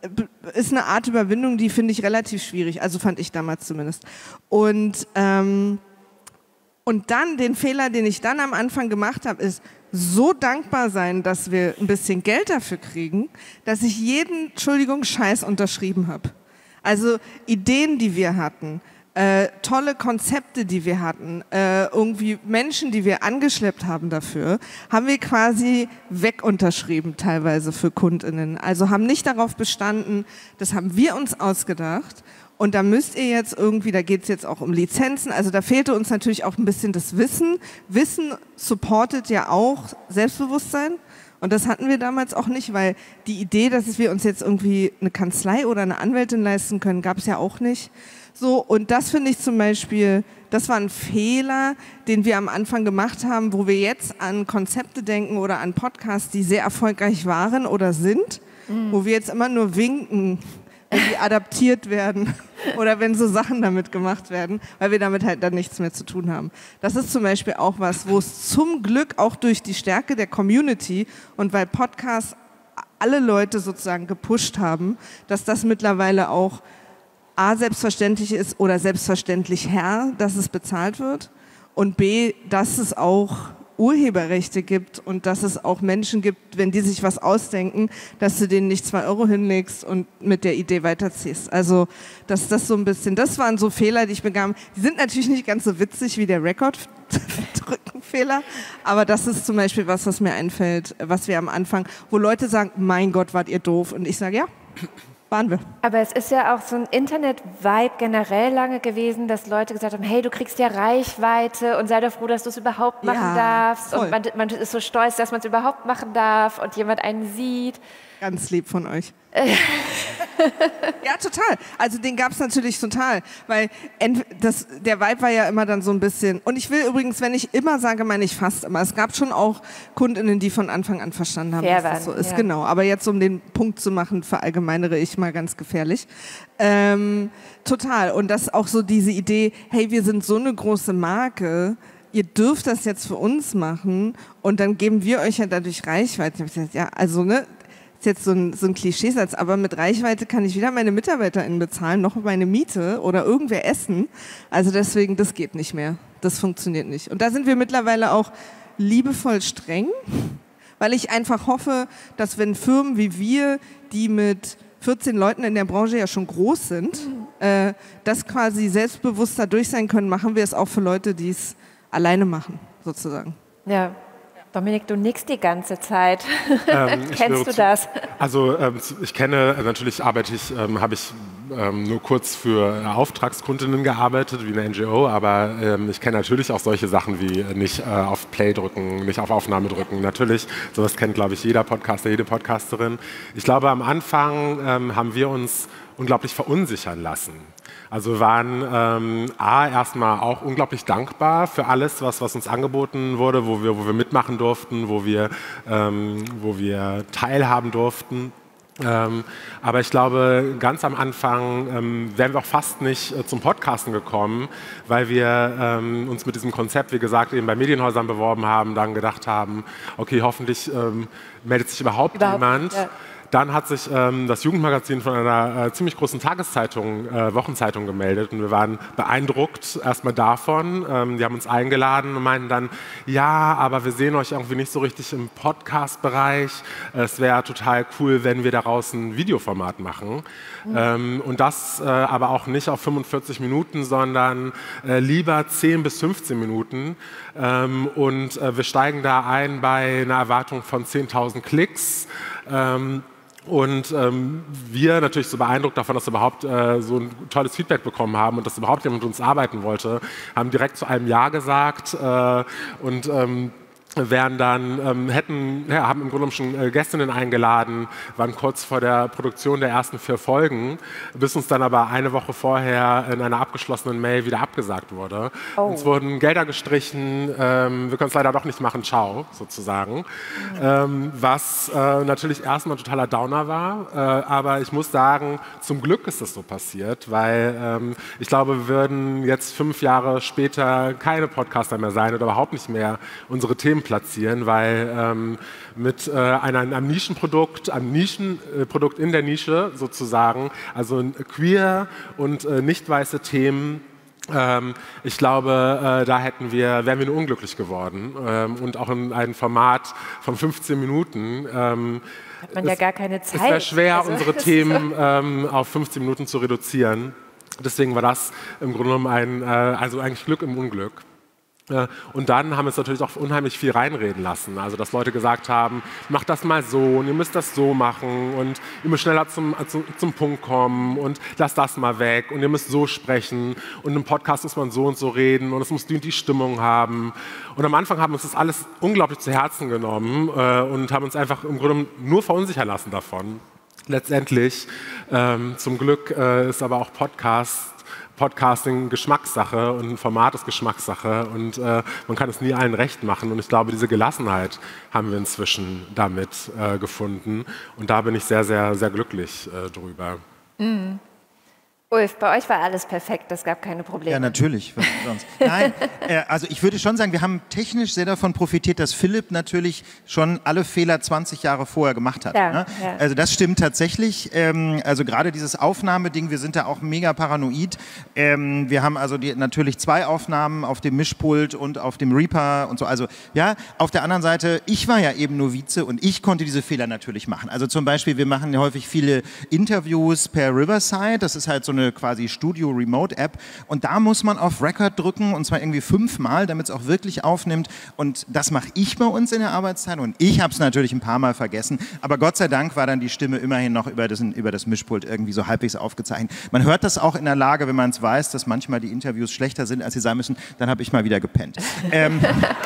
ist eine Art Überwindung, die finde ich relativ schwierig, also fand ich damals zumindest. Und, ähm, und dann den Fehler, den ich dann am Anfang gemacht habe, ist so dankbar sein, dass wir ein bisschen Geld dafür kriegen, dass ich jeden, Entschuldigung, Scheiß unterschrieben habe. Also Ideen, die wir hatten, äh, tolle Konzepte, die wir hatten, äh, irgendwie Menschen, die wir angeschleppt haben dafür, haben wir quasi wegunterschrieben teilweise für KundInnen. Also haben nicht darauf bestanden, das haben wir uns ausgedacht. Und da müsst ihr jetzt irgendwie, da geht es jetzt auch um Lizenzen, also da fehlte uns natürlich auch ein bisschen das Wissen. Wissen supportet ja auch Selbstbewusstsein. Und das hatten wir damals auch nicht, weil die Idee, dass wir uns jetzt irgendwie eine Kanzlei oder eine Anwältin leisten können, gab es ja auch nicht. So, und das finde ich zum Beispiel, das war ein Fehler, den wir am Anfang gemacht haben, wo wir jetzt an Konzepte denken oder an Podcasts, die sehr erfolgreich waren oder sind, mhm. wo wir jetzt immer nur winken, wenn die adaptiert werden oder wenn so Sachen damit gemacht werden, weil wir damit halt dann nichts mehr zu tun haben. Das ist zum Beispiel auch was, wo es zum Glück auch durch die Stärke der Community und weil Podcasts alle Leute sozusagen gepusht haben, dass das mittlerweile auch A, selbstverständlich ist oder selbstverständlich Herr, dass es bezahlt wird und B, dass es auch Urheberrechte gibt und dass es auch Menschen gibt, wenn die sich was ausdenken, dass du denen nicht zwei Euro hinlegst und mit der Idee weiterziehst. Also, dass das so ein bisschen, das waren so Fehler, die ich begab. Die sind natürlich nicht ganz so witzig wie der Rekord-Drückenfehler, aber das ist zum Beispiel was, was mir einfällt, was wir am Anfang, wo Leute sagen, mein Gott, wart ihr doof und ich sage, ja, waren wir. Aber es ist ja auch so ein Internet-Vibe generell lange gewesen, dass Leute gesagt haben, hey, du kriegst ja Reichweite und sei doch froh, dass du es überhaupt machen ja, darfst. Voll. Und man, man ist so stolz, dass man es überhaupt machen darf und jemand einen sieht. Ganz lieb von euch. Ja, total. Also den gab es natürlich total, weil das, der Vibe war ja immer dann so ein bisschen, und ich will übrigens, wenn ich immer sage, meine ich fast immer, es gab schon auch KundInnen, die von Anfang an verstanden haben, Fair dass das so ist. Ja. Genau, aber jetzt, um den Punkt zu machen, verallgemeinere ich mal ganz gefährlich. Ähm, total. Und das auch so diese Idee, hey, wir sind so eine große Marke, ihr dürft das jetzt für uns machen und dann geben wir euch ja dadurch Reichweite. Ich habe gesagt, ja, also ne, ist jetzt so ein, so ein Klischeesatz, aber mit Reichweite kann ich weder meine MitarbeiterInnen bezahlen, noch meine Miete oder irgendwer essen. Also deswegen, das geht nicht mehr. Das funktioniert nicht. Und da sind wir mittlerweile auch liebevoll streng, weil ich einfach hoffe, dass wenn Firmen wie wir, die mit vierzehn Leuten in der Branche ja schon groß sind, äh, das quasi selbstbewusster durch sein können, machen wir es auch für Leute, die es alleine machen, sozusagen. Ja. Dominik, du nickst die ganze Zeit. Ähm, Kennst du das? Also ähm, ich kenne, natürlich arbeite ich, ähm, habe ich ähm, nur kurz für Auftragskundinnen gearbeitet, wie eine N G O, aber ähm, ich kenne natürlich auch solche Sachen wie nicht äh, auf Play drücken, nicht auf Aufnahme drücken. Natürlich, sowas kennt, glaube ich, jeder Podcaster, jede Podcasterin. Ich glaube, am Anfang ähm, haben wir uns unglaublich verunsichern lassen. Also wir waren ähm, A, erstmal auch unglaublich dankbar für alles, was, was uns angeboten wurde, wo wir, wo wir mitmachen durften, wo wir, ähm, wo wir teilhaben durften. Ähm, aber ich glaube, ganz am Anfang ähm, wären wir auch fast nicht äh, zum Podcasten gekommen, weil wir ähm, uns mit diesem Konzept, wie gesagt, eben bei Medienhäusern beworben haben, dann gedacht haben, okay, hoffentlich ähm, meldet sich überhaupt, überhaupt niemand. Ja. Dann hat sich ähm, das Jugendmagazin von einer äh, ziemlich großen Tageszeitung, äh, Wochenzeitung gemeldet und wir waren beeindruckt erstmal davon. Ähm, die haben uns eingeladen und meinten dann, ja, aber wir sehen euch irgendwie nicht so richtig im Podcast-Bereich. Es wäre total cool, wenn wir daraus ein Videoformat machen. Mhm. Ähm, und das äh, aber auch nicht auf fünfundvierzig Minuten, sondern äh, lieber zehn bis fünfzehn Minuten. Ähm, und äh, wir steigen da ein bei einer Erwartung von zehntausend Klicks. Ähm, Und ähm, wir natürlich so beeindruckt davon, dass wir überhaupt äh, so ein tolles Feedback bekommen haben und dass überhaupt jemand mit uns arbeiten wollte, haben direkt zu einem Ja gesagt äh, und ähm, wären dann, ähm, hätten, ja, haben im Grunde schon äh, Gästinnen eingeladen, waren kurz vor der Produktion der ersten vier Folgen, bis uns dann aber eine Woche vorher in einer abgeschlossenen Mail wieder abgesagt wurde. Oh. Uns wurden Gelder gestrichen, ähm, wir können es leider doch nicht machen, ciao, sozusagen. Mhm. Ähm, was äh, natürlich erstmal ein totaler Downer war, äh, aber ich muss sagen, zum Glück ist das so passiert, weil ähm, ich glaube, wir würden jetzt fünf Jahre später keine Podcaster mehr sein oder überhaupt nicht mehr unsere Themen Themen platzieren, weil ähm, mit äh, einer, einem Nischenprodukt, einem Nischenprodukt in der Nische sozusagen, also queer und äh, nicht weiße Themen, ähm, ich glaube, äh, da hätten wir, wären wir nur unglücklich geworden. Ähm, und auch in einem Format von fünfzehn Minuten ähm, hat man ja gar keine Zeit. Es wäre schwer, also, unsere Themen ähm, auf fünfzehn Minuten zu reduzieren. Deswegen war das im Grunde genommen ein, äh, also eigentlich Glück im Unglück. Äh, und dann haben wir es natürlich auch unheimlich viel reinreden lassen. Also dass Leute gesagt haben, macht das mal so und ihr müsst das so machen und ihr müsst schneller zum, zum, zum Punkt kommen und lasst das mal weg und ihr müsst so sprechen und im Podcast muss man so und so reden und es muss die und die Stimmung haben. Und am Anfang haben wir uns das alles unglaublich zu Herzen genommen äh, und haben uns einfach im Grunde nur verunsichern lassen davon. Letztendlich, ähm, zum Glück äh, ist aber auch Podcast, Podcasting Geschmackssache und ein Format ist Geschmackssache und äh, man kann es nie allen recht machen. Und ich glaube, diese Gelassenheit haben wir inzwischen damit äh, gefunden und da bin ich sehr, sehr, sehr glücklich äh, drüber. Mhm. Ulf, bei euch war alles perfekt, es gab keine Probleme. Ja, natürlich. Was sonst? Nein, äh, also ich würde schon sagen, wir haben technisch sehr davon profitiert, dass Philipp natürlich schon alle Fehler zwanzig Jahre vorher gemacht hat. Ja, Ne? ja. Also das stimmt tatsächlich. Ähm, also gerade dieses Aufnahmeding, wir sind da auch mega paranoid. Ähm, wir haben also die, natürlich zwei Aufnahmen auf dem Mischpult und auf dem Reaper und so. Also ja, auf der anderen Seite, ich war ja eben Novize und ich konnte diese Fehler natürlich machen. Also zum Beispiel, wir machen ja häufig viele Interviews per Riverside. Das ist halt so eine quasi Studio-Remote-App und da muss man auf Record drücken und zwar irgendwie fünfmal, damit es auch wirklich aufnimmt und das mache ich bei uns in der Arbeitszeit und ich habe es natürlich ein paar Mal vergessen, aber Gott sei Dank war dann die Stimme immerhin noch über das, über das Mischpult irgendwie so halbwegs aufgezeichnet. Man hört das auch in der Lage, wenn man es weiß, dass manchmal die Interviews schlechter sind, als sie sein müssen, dann habe ich mal wieder gepennt. ähm,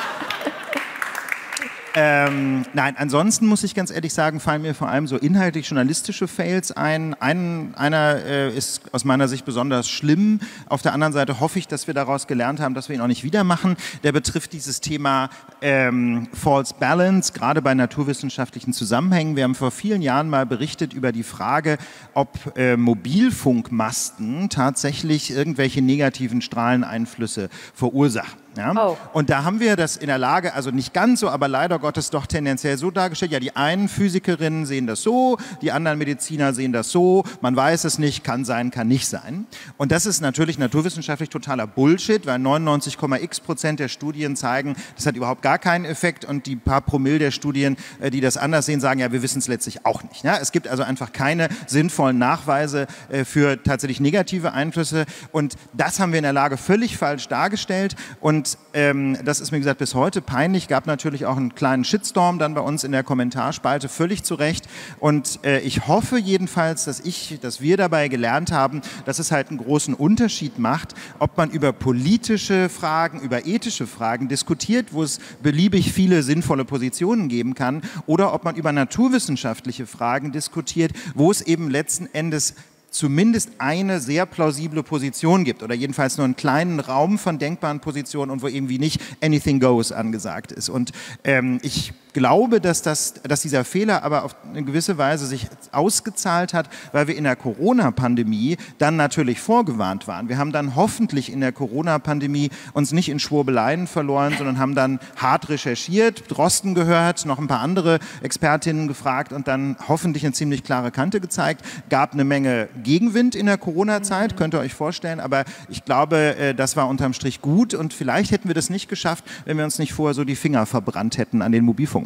Ähm, nein, ansonsten muss ich ganz ehrlich sagen, fallen mir vor allem so inhaltlich journalistische Fails ein. ein einer äh, ist aus meiner Sicht besonders schlimm. Auf der anderen Seite hoffe ich, dass wir daraus gelernt haben, dass wir ihn auch nicht wieder machen. Der betrifft dieses Thema ähm, False Balance, gerade bei naturwissenschaftlichen Zusammenhängen. Wir haben vor vielen Jahren mal berichtet über die Frage, ob äh, Mobilfunkmasten tatsächlich irgendwelche negativen Strahleneinflüsse verursachen. Ja? Oh. Und da haben wir das in der Lage, also nicht ganz so, aber leider Gottes doch tendenziell so dargestellt, ja, die einen Physikerinnen sehen das so, die anderen Mediziner sehen das so, man weiß es nicht, kann sein, kann nicht sein. Und das ist natürlich naturwissenschaftlich totaler Bullshit, weil neunundneunzig Komma x Prozent der Studien zeigen, das hat überhaupt gar keinen Effekt und die paar Promille der Studien, die das anders sehen, sagen, ja, wir wissen es letztlich auch nicht. Ja? Es gibt also einfach keine sinnvollen Nachweise für tatsächlich negative Einflüsse und das haben wir in der Lage völlig falsch dargestellt und Und ähm, das ist mir gesagt bis heute peinlich. Gab natürlich auch einen kleinen Shitstorm dann bei uns in der Kommentarspalte, völlig zu Recht. Und äh, ich hoffe jedenfalls, dass ich, dass wir dabei gelernt haben, dass es halt einen großen Unterschied macht, ob man über politische Fragen, über ethische Fragen diskutiert, wo es beliebig viele sinnvolle Positionen geben kann, oder ob man über naturwissenschaftliche Fragen diskutiert, wo es eben letzten Endes zumindest eine sehr plausible Position gibt oder jedenfalls nur einen kleinen Raum von denkbaren Positionen und wo irgendwie nicht anything goes angesagt ist. Und ähm, ich glaube, dass, das, dass dieser Fehler aber auf eine gewisse Weise sich ausgezahlt hat, weil wir in der Corona-Pandemie dann natürlich vorgewarnt waren. Wir haben dann hoffentlich in der Corona-Pandemie uns nicht in Schwurbeleien verloren, sondern haben dann hart recherchiert, Drosten gehört, noch ein paar andere Expertinnen gefragt und dann hoffentlich eine ziemlich klare Kante gezeigt. Gab eine Menge Gegenwind in der Corona-Zeit, könnt ihr euch vorstellen, aber ich glaube, das war unterm Strich gut und vielleicht hätten wir das nicht geschafft, wenn wir uns nicht vorher so die Finger verbrannt hätten an den Mobilfunkmasten.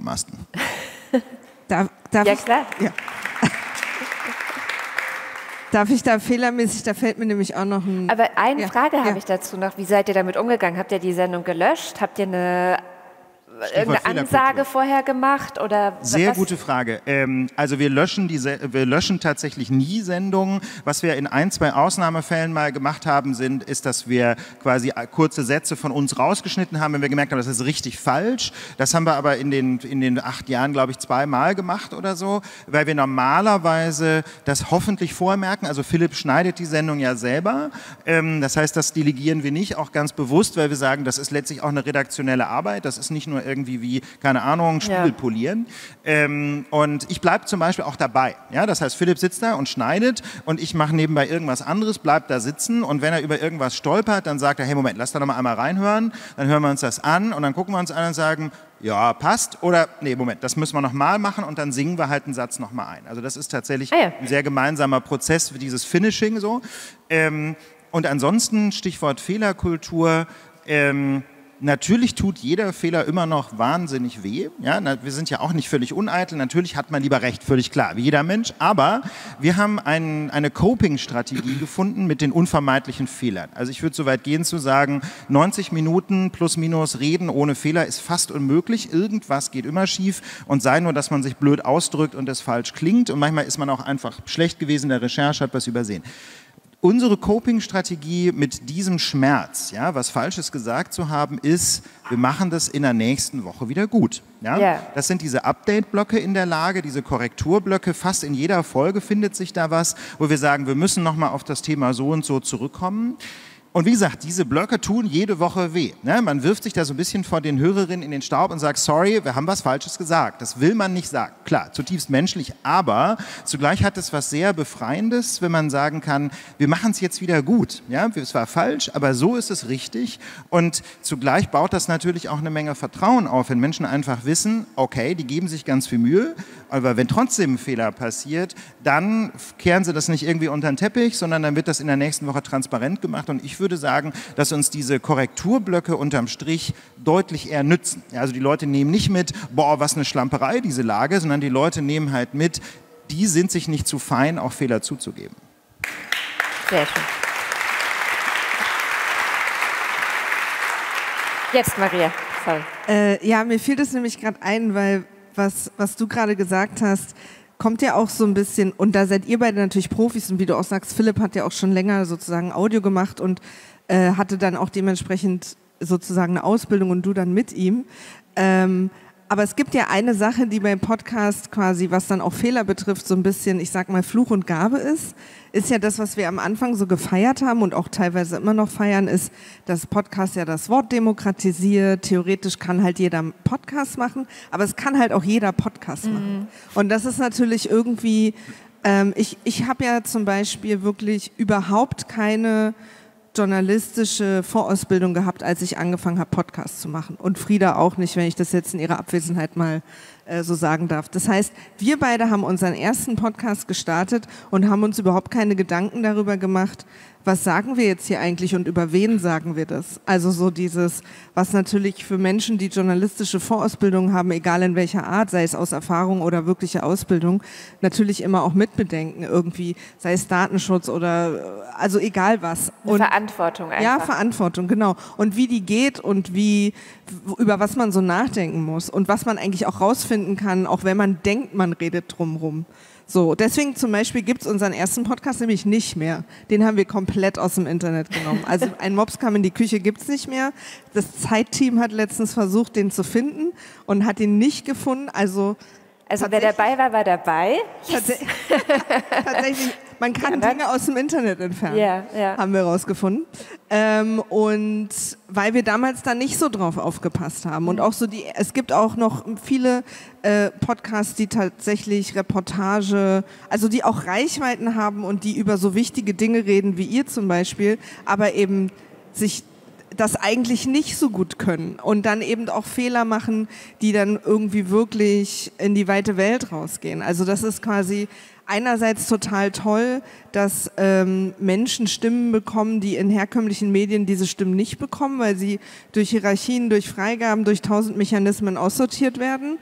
Darf, darf Ja, klar. Ich, ja. Darf ich da fehlermäßig, da fällt mir nämlich auch noch ein... Aber eine ja, Frage habe ja. ich dazu noch. Wie seid ihr damit umgegangen? Habt ihr die Sendung gelöscht? Habt ihr eine... irgendeine Ansage vorher gemacht? Oder Sehr was? gute Frage. Ähm, also wir löschen, die, wir löschen tatsächlich nie Sendungen. Was wir in ein, zwei Ausnahmefällen mal gemacht haben, sind, ist, dass wir quasi kurze Sätze von uns rausgeschnitten haben, wenn wir gemerkt haben, das ist richtig falsch. Das haben wir aber in den, in den acht Jahren, glaube ich, zweimal gemacht oder so, weil wir normalerweise das hoffentlich vorher merken. Also Philipp schneidet die Sendung ja selber. Ähm, das heißt, das delegieren wir nicht, auch ganz bewusst, weil wir sagen, das ist letztlich auch eine redaktionelle Arbeit. Das ist nicht nur irgendwie wie, keine Ahnung, Spiegel Ja. polieren. Ähm, und ich bleibe zum Beispiel auch dabei. Ja? Das heißt, Philipp sitzt da und schneidet und ich mache nebenbei irgendwas anderes, bleibt da sitzen und wenn er über irgendwas stolpert, dann sagt er, hey Moment, lass da noch mal einmal reinhören, dann hören wir uns das an und dann gucken wir uns an und sagen, ja, passt oder nee, Moment, das müssen wir nochmal machen und dann singen wir halt einen Satz nochmal ein. Also das ist tatsächlich Ah ja. ein sehr gemeinsamer Prozess für dieses Finishing so. Ähm, und ansonsten, Stichwort Fehlerkultur, ähm, natürlich tut jeder Fehler immer noch wahnsinnig weh. Ja, na, wir sind ja auch nicht völlig uneitel. Natürlich hat man lieber recht, völlig klar, wie jeder Mensch. Aber wir haben ein, eine Coping-Strategie gefunden mit den unvermeidlichen Fehlern. Also ich würde so weit gehen zu sagen, neunzig Minuten plus minus reden ohne Fehler ist fast unmöglich. Irgendwas geht immer schief und sei nur, dass man sich blöd ausdrückt und es falsch klingt. Und manchmal ist man auch einfach schlecht gewesen in der Recherche, hat was übersehen. Unsere Coping-Strategie mit diesem Schmerz, ja, was Falsches gesagt zu haben, ist, wir machen das in der nächsten Woche wieder gut. Ja? Ja. Das sind diese Update-Blöcke in der Lage, diese Korrekturblöcke. Fast in jeder Folge findet sich da was, wo wir sagen, wir müssen nochmal auf das Thema so und so zurückkommen. Und wie gesagt, diese Blöcke tun jede Woche weh. Ne? Man wirft sich da so ein bisschen vor den Hörerinnen in den Staub und sagt, sorry, wir haben was Falsches gesagt. Das will man nicht sagen. Klar, zutiefst menschlich, aber zugleich hat es was sehr Befreiendes, wenn man sagen kann, wir machen es jetzt wieder gut. Ja? Es war falsch, aber so ist es richtig. Und zugleich baut das natürlich auch eine Menge Vertrauen auf, wenn Menschen einfach wissen, okay, die geben sich ganz viel Mühe, aber wenn trotzdem ein Fehler passiert, dann kehren sie das nicht irgendwie unter den Teppich, sondern dann wird das in der nächsten Woche transparent gemacht. Und ich würde sagen, dass uns diese Korrekturblöcke unterm Strich deutlich eher nützen. Ja, also die Leute nehmen nicht mit, boah, was eine Schlamperei, diese Lage, sondern die Leute nehmen halt mit, die sind sich nicht zu fein, auch Fehler zuzugeben. Sehr schön. Jetzt, Maria. Sorry. Äh, ja, mir fiel das nämlich gerade ein, weil was, was du gerade gesagt hast, kommt ja auch so ein bisschen, und da seid ihr beide natürlich Profis und wie du auch sagst, Philipp hat ja auch schon länger sozusagen Audio gemacht und äh, hatte dann auch dementsprechend sozusagen eine Ausbildung und du dann mit ihm. Ähm, aber es gibt ja eine Sache, die beim Podcast quasi, was dann auch Fehler betrifft, so ein bisschen, ich sag mal, Fluch und Gabe ist, ist ja das, was wir am Anfang so gefeiert haben und auch teilweise immer noch feiern, ist, dass Podcast ja das Wort demokratisiert. Theoretisch kann halt jeder Podcast machen, aber es kann halt auch jeder Podcast machen. Mhm. Und das ist natürlich irgendwie, ähm, ich, ich habe ja zum Beispiel wirklich überhaupt keine journalistische Vorausbildung gehabt, als ich angefangen habe, Podcasts zu machen. Und Frieda auch nicht, wenn ich das jetzt in ihrer Abwesenheit mal äh, so sagen darf. Das heißt, wir beide haben unseren ersten Podcast gestartet und haben uns überhaupt keine Gedanken darüber gemacht, was sagen wir jetzt hier eigentlich und über wen sagen wir das? Also so dieses, was natürlich für Menschen, die journalistische Vorausbildung haben, egal in welcher Art, sei es aus Erfahrung oder wirkliche Ausbildung, natürlich immer auch mitbedenken irgendwie, sei es Datenschutz oder also egal was. Und Verantwortung einfach. Ja, Verantwortung, genau. Und wie die geht und wie, über was man so nachdenken muss und was man eigentlich auch rausfinden kann, auch wenn man denkt, man redet drumrum. So, deswegen zum Beispiel gibt es unseren ersten Podcast nämlich nicht mehr. Den haben wir komplett aus dem Internet genommen. Also ein Mops kam in die Küche gibt es nicht mehr. Das Zeit-Team hat letztens versucht, den zu finden und hat ihn nicht gefunden. Also, also wer dabei war, war dabei. Yes. Tatsächlich, man kann ja, Dinge aus dem Internet entfernen, ja, ja. haben wir rausgefunden. Ähm, und weil wir damals da nicht so drauf aufgepasst haben. Und auch so die, es gibt auch noch viele äh, Podcasts, die tatsächlich Reportage, also die auch Reichweiten haben und die über so wichtige Dinge reden, wie ihr zum Beispiel, aber eben sich das eigentlich nicht so gut können und dann eben auch Fehler machen, die dann irgendwie wirklich in die weite Welt rausgehen. Also das ist quasi einerseits total toll, dass ähm, Menschen Stimmen bekommen, die in herkömmlichen Medien diese Stimmen nicht bekommen, weil sie durch Hierarchien, durch Freigaben, durch tausend Mechanismen aussortiert werden.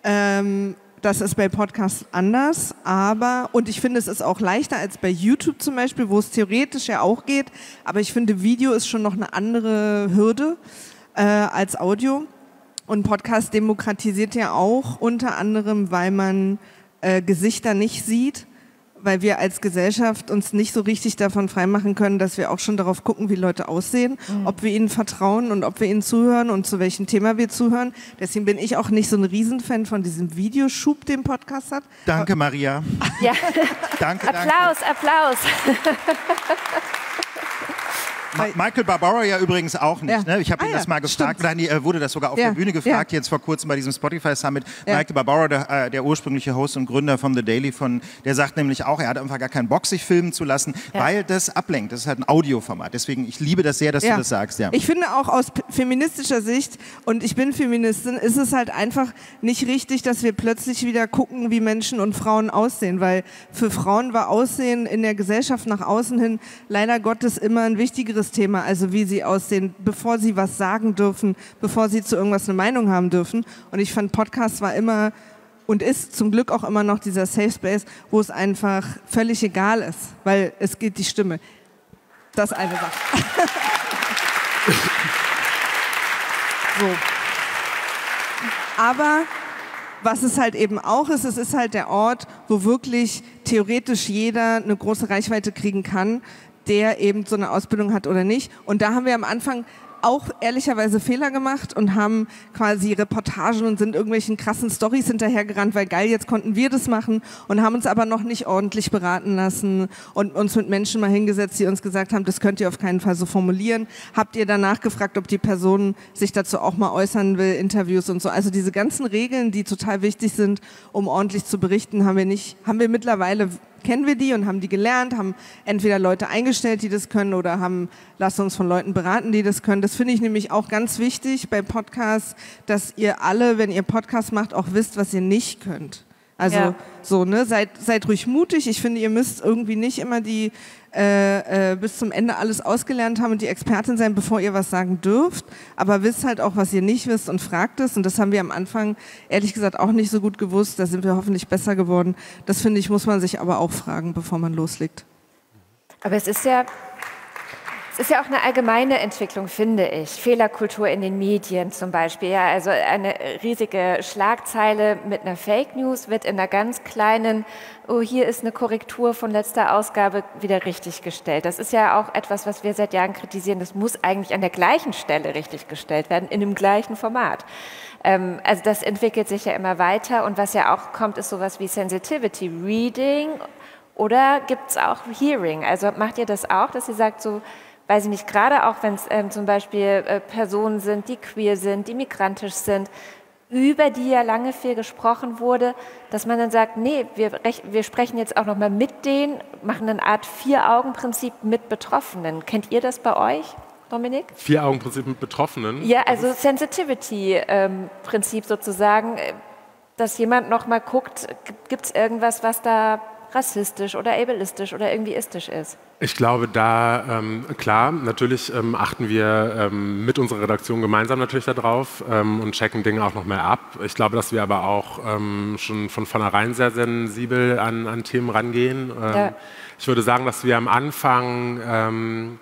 Ähm, Das ist bei Podcasts anders, aber, und ich finde, es ist auch leichter als bei YouTube zum Beispiel, wo es theoretisch ja auch geht, aber ich finde, Video ist schon noch eine andere Hürde äh, als Audio. Und Podcast demokratisiert ja auch unter anderem, weil man äh, Gesichter nicht sieht, weil wir als Gesellschaft uns nicht so richtig davon freimachen können, dass wir auch schon darauf gucken, wie Leute aussehen, mhm. ob wir ihnen vertrauen und ob wir ihnen zuhören und zu welchem Thema wir zuhören. Deswegen bin ich auch nicht so ein Riesenfan von diesem Videoschub, den Podcast hat. Danke, Maria. Ja. Danke, Applaus, danke. Applaus. Michael Barbaro ja übrigens auch nicht. Ja. Ne? Ich habe Ah, ihn ja, das mal gefragt, nein, er wurde das sogar auf ja. der Bühne gefragt, ja. jetzt vor kurzem bei diesem Spotify Summit. Ja. Michael Barbaro, der, äh, der ursprüngliche Host und Gründer von The Daily, von, der sagt nämlich auch, er hat einfach gar keinen Bock, sich filmen zu lassen, ja. weil das ablenkt. Das ist halt ein Audioformat. Deswegen, ich liebe das sehr, dass ja. du das sagst. Ja. Ich finde auch aus feministischer Sicht, und ich bin Feministin, ist es halt einfach nicht richtig, dass wir plötzlich wieder gucken, wie Menschen und Frauen aussehen, weil für Frauen war Aussehen in der Gesellschaft nach außen hin leider Gottes immer ein wichtigeres Thema, also wie sie aussehen, bevor sie was sagen dürfen, bevor sie zu irgendwas eine Meinung haben dürfen. Und ich fand, Podcast war immer und ist zum Glück auch immer noch dieser Safe Space, wo es einfach völlig egal ist, weil es geht die Stimme. Das ist eine Sache. So. Aber was es halt eben auch ist, es ist halt der Ort, wo wirklich theoretisch jeder eine große Reichweite kriegen kann, der eben so eine Ausbildung hat oder nicht. Und da haben wir am Anfang auch ehrlicherweise Fehler gemacht und haben quasi Reportagen und sind irgendwelchen krassen Storys hinterhergerannt, weil geil, jetzt konnten wir das machen und haben uns aber noch nicht ordentlich beraten lassen und uns mit Menschen mal hingesetzt, die uns gesagt haben, das könnt ihr auf keinen Fall so formulieren. Habt ihr danach gefragt, ob die Person sich dazu auch mal äußern will, Interviews und so. Also diese ganzen Regeln, die total wichtig sind, um ordentlich zu berichten, haben wir nicht, haben wir mittlerweile kennen wir die und haben die gelernt, haben entweder Leute eingestellt, die das können, oder haben, lassen uns von Leuten beraten, die das können. Das finde ich nämlich auch ganz wichtig bei Podcasts, dass ihr alle, wenn ihr Podcasts macht, auch wisst, was ihr nicht könnt. Also ja. so, ne, seid, seid ruhig mutig. Ich finde, ihr müsst irgendwie nicht immer die äh, äh, bis zum Ende alles ausgelernt haben und die Expertin sein, bevor ihr was sagen dürft. Aber wisst halt auch, was ihr nicht wisst und fragt es. Und das haben wir am Anfang, ehrlich gesagt, auch nicht so gut gewusst. Da sind wir hoffentlich besser geworden. Das, finde ich, muss man sich aber auch fragen, bevor man loslegt. Aber es ist ja... Es ist ja auch eine allgemeine Entwicklung, finde ich. Fehlerkultur in den Medien zum Beispiel. Ja, also eine riesige Schlagzeile mit einer Fake News wird in einer ganz kleinen, oh, hier ist eine Korrektur von letzter Ausgabe, wieder richtig gestellt. Das ist ja auch etwas, was wir seit Jahren kritisieren. Das muss eigentlich an der gleichen Stelle richtig gestellt werden, in dem gleichen Format. Ähm, also das entwickelt sich ja immer weiter. Und was ja auch kommt, ist sowas wie Sensitivity Reading. Oder gibt es auch Hearing? Also macht ihr das auch, dass ihr sagt so, weiß ich nicht, gerade auch wenn es ähm, zum Beispiel äh, Personen sind, die queer sind, die migrantisch sind, über die ja lange viel gesprochen wurde, dass man dann sagt, nee, wir, wir sprechen jetzt auch nochmal mit denen, machen eine Art Vier-Augen-Prinzip mit Betroffenen. Kennt ihr das bei euch, Dominik? Vier-Augen-Prinzip mit Betroffenen? Ja, also Sensitivity-Prinzip ähm, sozusagen, dass jemand nochmal guckt, gibt es irgendwas, was da rassistisch oder ableistisch oder irgendwie istisch ist? Ich glaube, da, ähm, klar, natürlich ähm, achten wir ähm, mit unserer Redaktion gemeinsam natürlich darauf ähm, und checken Dinge auch noch mehr ab. Ich glaube, dass wir aber auch ähm, schon von vornherein sehr sensibel an, an Themen rangehen. Ähm, ja. Ich würde sagen, dass wir am Anfang ähm,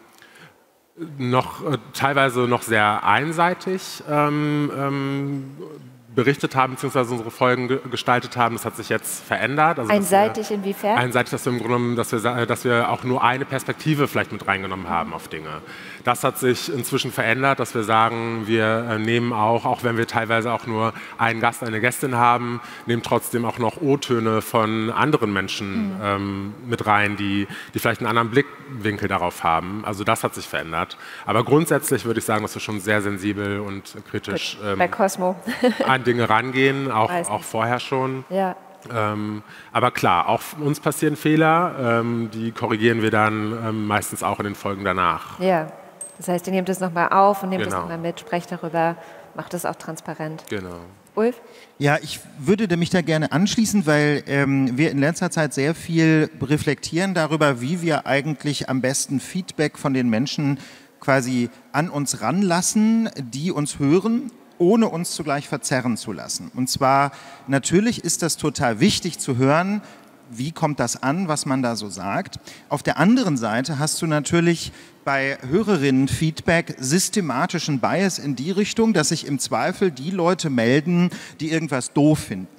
noch äh, teilweise noch sehr einseitig ähm, ähm, berichtet haben, beziehungsweise unsere Folgen ge gestaltet haben. Das hat sich jetzt verändert. Also, einseitig wir, inwiefern? Einseitig, dass wir im Grunde genommen, dass wir, dass wir auch nur eine Perspektive vielleicht mit reingenommen haben auf Dinge. Das hat sich inzwischen verändert, dass wir sagen, wir äh, nehmen auch, auch wenn wir teilweise auch nur einen Gast, eine Gästin haben, nehmen trotzdem auch noch O-Töne von anderen Menschen mhm. ähm, mit rein, die, die vielleicht einen anderen Blickwinkel darauf haben. Also das hat sich verändert. Aber grundsätzlich würde ich sagen, dass wir schon sehr sensibel und kritisch ähm, bei Cosmo an Dinge rangehen, auch, auch vorher schon. Ja. Ähm, aber klar, auch uns passieren Fehler, ähm, die korrigieren wir dann ähm, meistens auch in den Folgen danach. Ja, das heißt, ihr nehmt es nochmal auf und nehmt es genau. nochmal mit, sprecht darüber, macht es auch transparent. Genau. Ulf? Ja, ich würde mich da gerne anschließen, weil ähm, wir in letzter Zeit sehr viel reflektieren darüber, wie wir eigentlich am besten Feedback von den Menschen quasi an uns ranlassen, die uns hören, ohne uns zugleich verzerren zu lassen. Und zwar, natürlich ist das total wichtig zu hören, wie kommt das an, was man da so sagt. Auf der anderen Seite hast du natürlich bei Hörerinnen-Feedback systematischen Bias in die Richtung, dass sich im Zweifel die Leute melden, die irgendwas doof finden.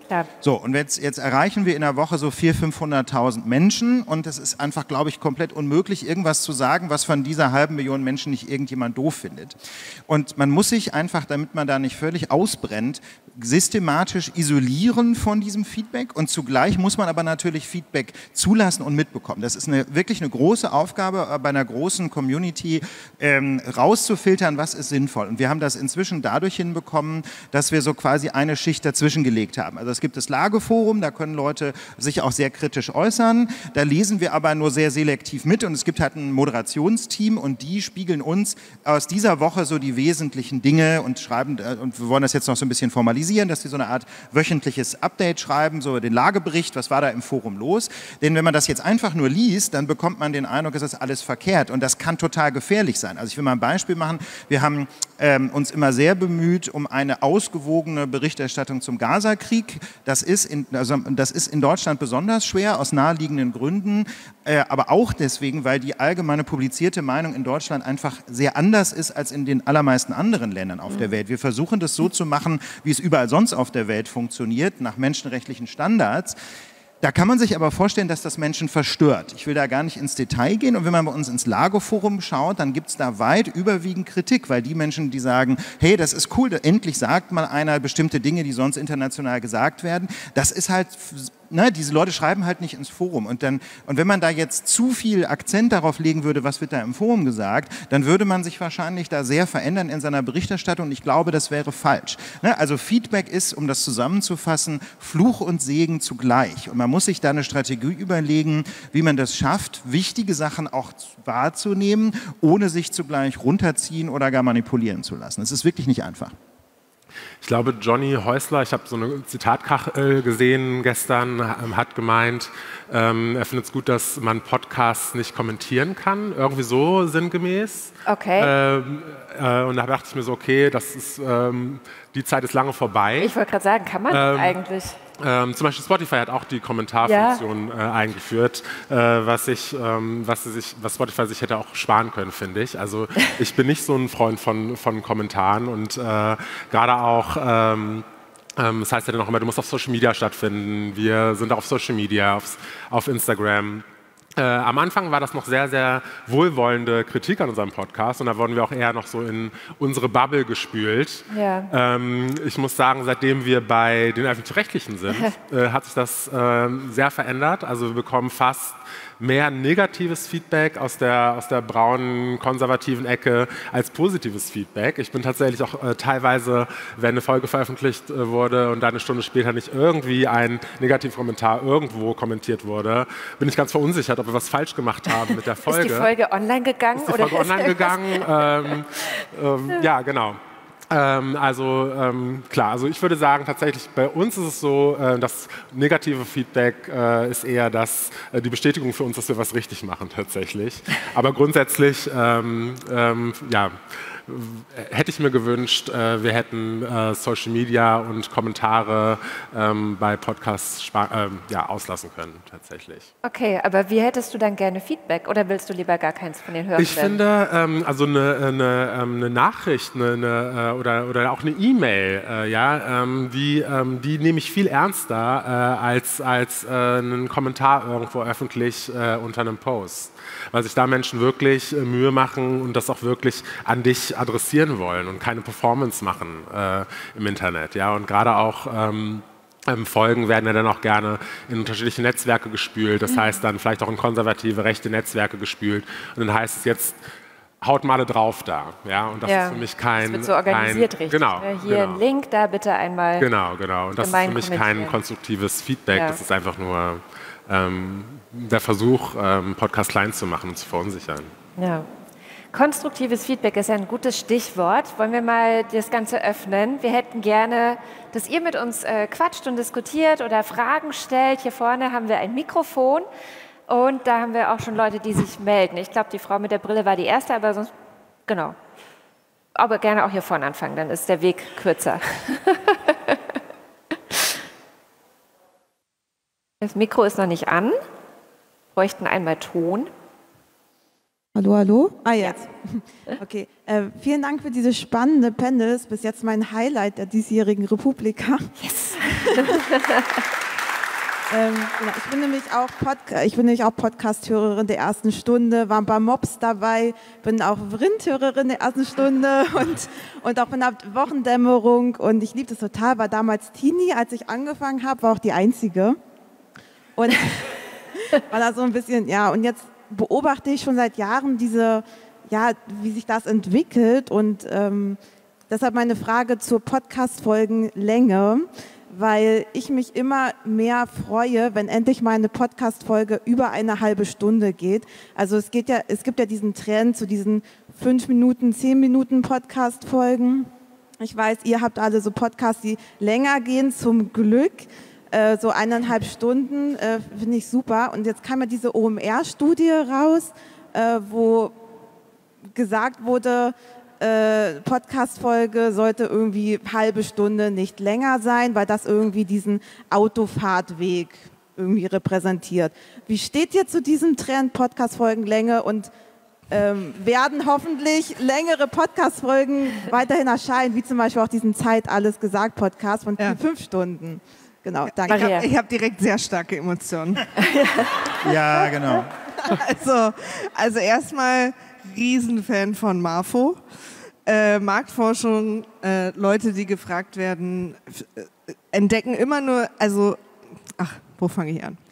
Ja. So, und jetzt, jetzt erreichen wir in der Woche so vierhunderttausend, fünfhunderttausend Menschen und es ist einfach, glaube ich, komplett unmöglich, irgendwas zu sagen, was von dieser halben Million Menschen nicht irgendjemand doof findet. Und man muss sich einfach, damit man da nicht völlig ausbrennt, systematisch isolieren von diesem Feedback und zugleich muss man aber natürlich Feedback zulassen und mitbekommen. Das ist eine, wirklich eine große Aufgabe bei einer großen Community, ähm, rauszufiltern, was ist sinnvoll. Und wir haben das inzwischen dadurch hinbekommen, dass wir so quasi eine Schicht dazwischen gelegt haben. Also es gibt das Lageforum, da können Leute sich auch sehr kritisch äußern. Da lesen wir aber nur sehr selektiv mit und es gibt halt ein Moderationsteam und die spiegeln uns aus dieser Woche so die wesentlichen Dinge und schreiben, und wir wollen das jetzt noch so ein bisschen formalisieren, dass sie so eine Art wöchentliches Update schreiben, so den Lagebericht, was war da im Forum los. Denn wenn man das jetzt einfach nur liest, dann bekommt man den Eindruck, es ist alles verkehrt und das kann total gefährlich sein. Also ich will mal ein Beispiel machen. Wir haben ähm, uns immer sehr bemüht um eine ausgewogene Berichterstattung zum Gaza-Krieg. Das ist in, also das ist in Deutschland besonders schwer, aus naheliegenden Gründen, äh, aber auch deswegen, weil die allgemeine publizierte Meinung in Deutschland einfach sehr anders ist als in den allermeisten anderen Ländern auf der Welt. Wir versuchen das so zu machen, wie es überall sonst auf der Welt funktioniert, nach menschenrechtlichen Standards. Da kann man sich aber vorstellen, dass das Menschen verstört. Ich will da gar nicht ins Detail gehen. Und wenn man bei uns ins Lageforum schaut, dann gibt es da weit überwiegend Kritik, weil die Menschen, die sagen, hey, das ist cool, endlich sagt mal einer bestimmte Dinge, die sonst international gesagt werden, das ist halt... Ne, diese Leute schreiben halt nicht ins Forum. Und, dann, und wenn man da jetzt zu viel Akzent darauf legen würde, was wird da im Forum gesagt, dann würde man sich wahrscheinlich da sehr verändern in seiner Berichterstattung. Und ich glaube, das wäre falsch. Ne, also Feedback ist, um das zusammenzufassen, Fluch und Segen zugleich. Und man muss sich da eine Strategie überlegen, wie man das schafft, wichtige Sachen auch wahrzunehmen, ohne sich zugleich runterziehen oder gar manipulieren zu lassen. Es ist wirklich nicht einfach. Ich glaube, Johnny Häusler, ich habe so eine Zitatkachel gesehen gestern, hat gemeint, ähm, er findet es gut, dass man Podcasts nicht kommentieren kann, irgendwie so sinngemäß. Okay. Ähm, äh, und da dachte ich mir so, okay, das ist, ähm, die Zeit ist lange vorbei. Ich wollte gerade sagen, kann man ähm, eigentlich? Ähm, zum Beispiel Spotify hat auch die Kommentarfunktion ja. äh, eingeführt, äh, was, ich, ähm, was, sich, was Spotify sich hätte auch sparen können, finde ich. Also ich bin nicht so ein Freund von, von Kommentaren und äh, gerade auch, ähm, ähm, das heißt ja dann auch immer, du musst auf Social Media stattfinden. Wir sind auf Social Media, aufs, auf Instagram. Äh, am Anfang war das noch sehr, sehr wohlwollende Kritik an unserem Podcast und da wurden wir auch eher noch so in unsere Bubble gespült. Ja. Ähm, ich muss sagen, seitdem wir bei den Öffentlich-Rechtlichen sind, äh, hat sich das äh, sehr verändert. Also wir bekommen fast mehr negatives Feedback aus der, aus der braunen, konservativen Ecke als positives Feedback. Ich bin tatsächlich auch äh, teilweise, wenn eine Folge veröffentlicht äh, wurde und dann eine Stunde später nicht irgendwie ein Negativkommentar irgendwo kommentiert wurde, bin ich ganz verunsichert, ob wir was falsch gemacht haben mit der Folge. Ist die Folge online gegangen? Ist die oder Folge online gegangen? ähm, ähm, ja, genau. Ähm, also ähm, klar, also ich würde sagen, tatsächlich bei uns ist es so, äh, das negative Feedback äh, ist eher das, äh, die Bestätigung für uns, dass wir was richtig machen tatsächlich. Aber grundsätzlich, ähm, ähm, ja, hätte ich mir gewünscht, äh, wir hätten äh, Social Media und Kommentare ähm, bei Podcasts äh, ja, auslassen können, tatsächlich. Okay, aber wie hättest du dann gerne Feedback oder willst du lieber gar keins von den Hörern? Ich finde, ähm, also eine, eine, eine Nachricht eine, eine, oder, oder auch eine E-Mail, äh, ja, ähm, die, ähm, die nehme ich viel ernster äh, als, als äh, einen Kommentar irgendwo öffentlich äh, unter einem Post. Weil sich da Menschen wirklich äh, Mühe machen und das auch wirklich an dich adressieren wollen und keine Performance machen äh, im Internet. Ja? Und gerade auch ähm, ähm, Folgen werden ja dann auch gerne in unterschiedliche Netzwerke gespült. Das mhm. heißt dann vielleicht auch in konservative, rechte Netzwerke gespült. Und dann heißt es jetzt, haut mal drauf da. Ja? Und das ja, ist für mich kein... Das wird so organisiert kein, richtig. Genau, ne? Hier genau. ein Link, da bitte einmal... Genau, genau. Und das ist für mich kein konstruktives Feedback. Ja. Das ist einfach nur... Ähm, der Versuch, ähm, Podcast klein zu machen und zu verunsichern. Ja. Konstruktives Feedback ist ein gutes Stichwort. Wollen wir mal das Ganze öffnen? Wir hätten gerne, dass ihr mit uns äh, quatscht und diskutiert oder Fragen stellt. Hier vorne haben wir ein Mikrofon und da haben wir auch schon Leute, die sich melden. Ich glaube, die Frau mit der Brille war die erste, aber sonst, genau. Aber gerne auch hier vorne anfangen, dann ist der Weg kürzer. Das Mikro ist noch nicht an. Wir bräuchten einmal Ton. Hallo, hallo? Ah, jetzt. Ja. Okay. Äh, vielen Dank für diese spannende Panels. Bis jetzt mein Highlight der diesjährigen Republika. Yes. ähm, genau, ich bin nämlich auch, Pod- ich bin nämlich auch Podcast-Hörerin der ersten Stunde, war bei Mops dabei, bin auch Rind-Hörerin der ersten Stunde und, und auch in der Wochendämmerung. Und ich liebe das total, war damals Teenie, als ich angefangen habe, war auch die Einzige. Und war da so ein bisschen, ja, und jetzt beobachte ich schon seit Jahren diese, ja, wie sich das entwickelt und ähm, deshalb meine Frage zur Podcast-Folgenlänge, weil ich mich immer mehr freue, wenn endlich mal eine Podcast-Folge über eine halbe Stunde geht. Also es geht ja, es gibt ja diesen Trend zu diesen fünf Minuten, zehn Minuten Podcast-Folgen. Ich weiß, ihr habt alle so Podcasts, die länger gehen, zum Glück. Äh, so eineinhalb Stunden, äh, finde ich super. Und jetzt kam ja diese O M R-Studie raus, äh, wo gesagt wurde, äh, Podcast-Folge sollte irgendwie halbe Stunde nicht länger sein, weil das irgendwie diesen Autofahrtweg irgendwie repräsentiert. Wie steht ihr zu diesem Trend Podcast-Folgenlänge und ähm, werden hoffentlich längere Podcast-Folgen weiterhin erscheinen, wie zum Beispiel auch diesen Zeit alles gesagt Podcast von ja. fünf Stunden? Genau, danke. Ich habe hab direkt sehr starke Emotionen. Ja, genau. Also, also erstmal Riesenfan von Marfo. Äh, Marktforschung, äh, Leute, die gefragt werden, äh, entdecken immer nur, also, ach, wo fange ich an?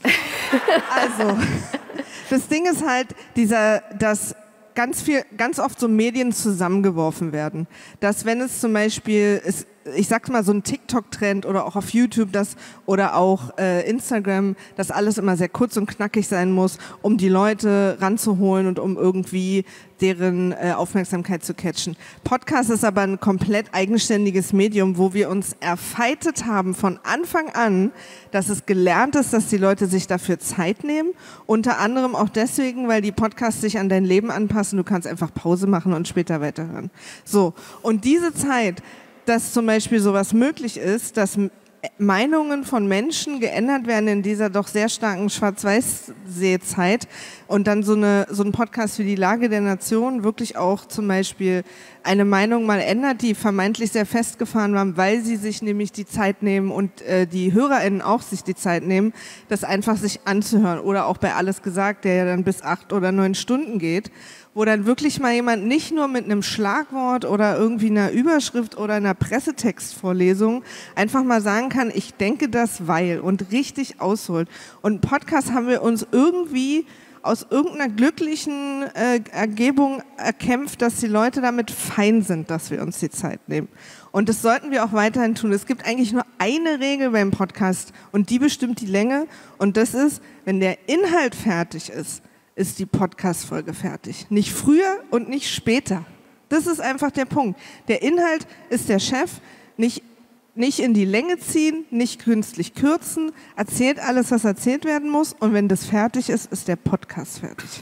Also, das Ding ist halt, dieser, dass ganz viel, ganz oft so Medien zusammengeworfen werden. Dass wenn es zum Beispiel, ist, ich sag's mal, so ein TikTok-Trend oder auch auf YouTube das oder auch äh, Instagram, dass alles immer sehr kurz und knackig sein muss, um die Leute ranzuholen und um irgendwie deren äh, Aufmerksamkeit zu catchen. Podcast ist aber ein komplett eigenständiges Medium, wo wir uns erfeitet haben von Anfang an, dass es gelernt ist, dass die Leute sich dafür Zeit nehmen. Unter anderem auch deswegen, weil die Podcasts sich an dein Leben anpassen. Du kannst einfach Pause machen und später weiterhören. So, und diese Zeit, dass zum Beispiel sowas möglich ist, dass Meinungen von Menschen geändert werden in dieser doch sehr starken Schwarz-Weiß-Sehzeit und dann so, eine, so ein Podcast wie die Lage der Nation wirklich auch zum Beispiel eine Meinung mal ändert, die vermeintlich sehr festgefahren waren, weil sie sich nämlich die Zeit nehmen und äh, die HörerInnen auch sich die Zeit nehmen, das einfach sich anzuhören. Oder auch bei Alles gesagt, der ja dann bis acht oder neun Stunden geht, wo dann wirklich mal jemand nicht nur mit einem Schlagwort oder irgendwie einer Überschrift oder einer Pressetextvorlesung einfach mal sagen kann, ich denke das, weil, und richtig ausholt. Und Podcast haben wir uns irgendwie aus irgendeiner glücklichen äh, Ergebung erkämpft, dass die Leute damit fein sind, dass wir uns die Zeit nehmen. Und das sollten wir auch weiterhin tun. Es gibt eigentlich nur eine Regel beim Podcast und die bestimmt die Länge. Und das ist, wenn der Inhalt fertig ist, ist die Podcast-Folge fertig. Nicht früher und nicht später. Das ist einfach der Punkt. Der Inhalt ist der Chef, nicht, nicht in die Länge ziehen, nicht künstlich kürzen, erzählt alles, was erzählt werden muss und wenn das fertig ist, ist der Podcast fertig.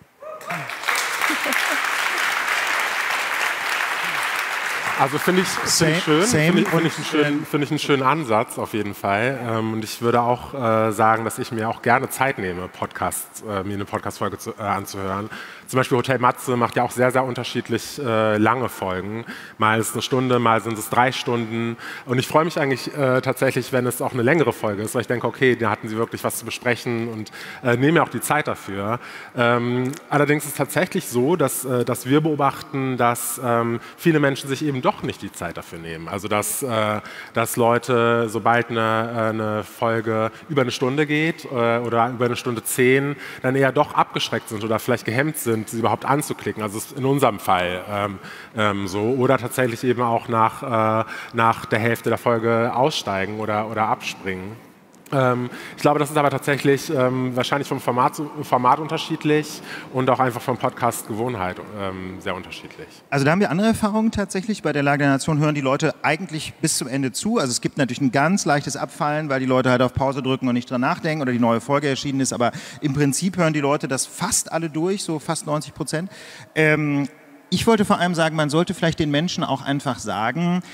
Also finde ich, find ich schön, finde ich, find ich, einen schönen, find ich einen schönen Ansatz auf jeden Fall. Ähm, und ich würde auch äh, sagen, dass ich mir auch gerne Zeit nehme, Podcasts, äh, mir eine Podcast-Folge zu, äh, anzuhören. Zum Beispiel Hotel Matze macht ja auch sehr, sehr unterschiedlich äh, lange Folgen. Mal ist es eine Stunde, mal sind es drei Stunden. Und ich freue mich eigentlich äh, tatsächlich, wenn es auch eine längere Folge ist, weil ich denke, okay, da hatten sie wirklich was zu besprechen und äh, nehme mir auch die Zeit dafür. Ähm, allerdings ist es tatsächlich so, dass, äh, dass wir beobachten, dass ähm, viele Menschen sich eben doch nicht die Zeit dafür nehmen. Also dass, äh, dass Leute, sobald eine, eine Folge über eine Stunde geht äh, oder über eine Stunde zehn, dann eher doch abgeschreckt sind oder vielleicht gehemmt sind, sie überhaupt anzuklicken. Also ist in unserem Fall ähm, ähm, so. Oder tatsächlich eben auch nach, äh, nach der Hälfte der Folge aussteigen oder, oder abspringen. Ähm, ich glaube, das ist aber tatsächlich ähm, wahrscheinlich vom Format, Format unterschiedlich und auch einfach vom Podcast-Gewohnheit ähm, sehr unterschiedlich. Also da haben wir andere Erfahrungen tatsächlich. Bei der Lage der Nation hören die Leute eigentlich bis zum Ende zu. Also es gibt natürlich ein ganz leichtes Abfallen, weil die Leute halt auf Pause drücken und nicht dran nachdenken oder die neue Folge erschienen ist. Aber im Prinzip hören die Leute das fast alle durch, so fast neunzig Prozent. Ähm, ich wollte vor allem sagen, man sollte vielleicht den Menschen auch einfach sagen,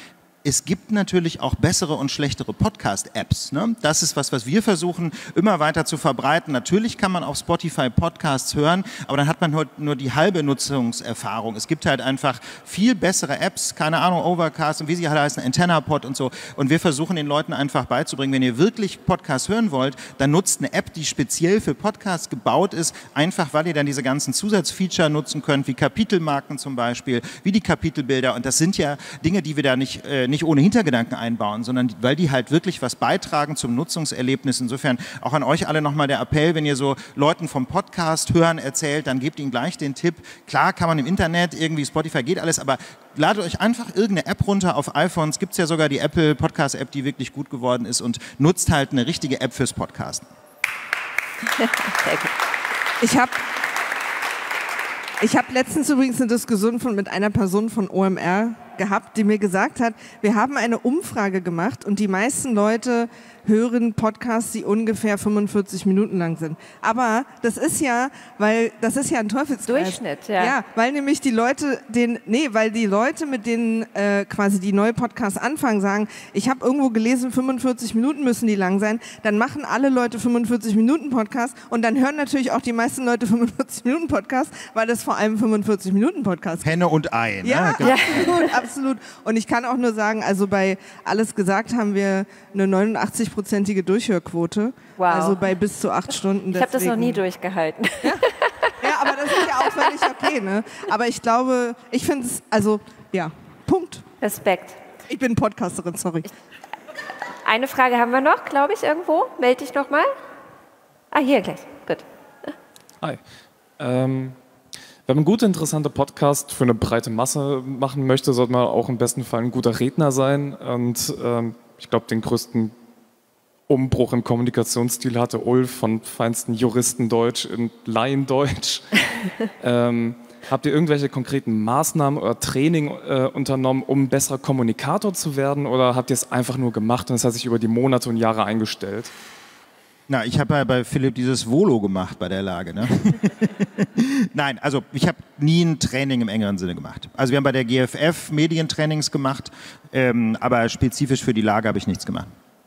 es gibt natürlich auch bessere und schlechtere Podcast-Apps. Ne? Das ist was, was wir versuchen, immer weiter zu verbreiten. Natürlich kann man auf Spotify Podcasts hören, aber dann hat man heute nur die halbe Nutzungserfahrung. Es gibt halt einfach viel bessere Apps, keine Ahnung, Overcast und wie sie alle heißen, AntennaPod und so. Und wir versuchen den Leuten einfach beizubringen, wenn ihr wirklich Podcasts hören wollt, dann nutzt eine App, die speziell für Podcasts gebaut ist, einfach weil ihr dann diese ganzen Zusatzfeature nutzen könnt, wie Kapitelmarken zum Beispiel, wie die Kapitelbilder. Und das sind ja Dinge, die wir da nicht äh, nicht ohne Hintergedanken einbauen, sondern weil die halt wirklich was beitragen zum Nutzungserlebnis. Insofern auch an euch alle nochmal der Appell, wenn ihr so Leuten vom Podcast hören erzählt, dann gebt ihnen gleich den Tipp. Klar kann man im Internet, irgendwie Spotify geht alles, aber ladet euch einfach irgendeine App runter auf iPhones. Gibt es ja sogar die Apple Podcast App, die wirklich gut geworden ist und nutzt halt eine richtige App fürs Podcasten. Ich habe ich hab letztens übrigens eine Diskussion von, mit einer Person von O M R gehabt, die mir gesagt hat, wir haben eine Umfrage gemacht und die meisten Leute hören Podcasts, die ungefähr fünfundvierzig Minuten lang sind. Aber das ist ja, weil das ist ja ein Teufelskreis. Durchschnitt, ja. Ja, weil nämlich die Leute den, nee, weil die Leute, mit denen äh, quasi die neue Podcasts anfangen, sagen, ich habe irgendwo gelesen, fünfundvierzig Minuten müssen die lang sein. Dann machen alle Leute fünfundvierzig Minuten Podcasts und dann hören natürlich auch die meisten Leute fünfundvierzig Minuten Podcasts, weil das vor allem fünfundvierzig Minuten Podcasts Henne und Ei. Ne? Ja, Genau. absolut, absolut. Und ich kann auch nur sagen, also bei Alles gesagt haben wir eine neunundachtzig-prozentige Durchhörquote. Wow. Also bei bis zu acht Stunden. Ich habe das noch nie deswegen- durchgehalten. Ja, aber das ist ja auch völlig okay, ne? Aber ich glaube, ich finde es, also, ja, Punkt. Respekt. Ich bin Podcasterin, sorry. Eine Frage haben wir noch, glaube ich, irgendwo. Meld dich noch mal. Ah, hier gleich. Gut. Hi. Ähm, wenn man einen guten, interessanter Podcast für eine breite Masse machen möchte, sollte man auch im besten Fall ein guter Redner sein. Und ähm, ich glaube, den größten Umbruch im Kommunikationsstil hatte Ulf von feinsten Juristendeutsch in Laiendeutsch. ähm, habt ihr irgendwelche konkreten Maßnahmen oder Training äh, unternommen, um besserer Kommunikator zu werden? Oder habt ihr es einfach nur gemacht und es hat sich über die Monate und Jahre eingestellt? Na, ich habe ja bei Philipp dieses Volo gemacht bei der Lage. Ne? Nein, also ich habe nie ein Training im engeren Sinne gemacht. Also wir haben bei der G F F Medientrainings gemacht, ähm, aber spezifisch für die Lage habe ich nichts gemacht.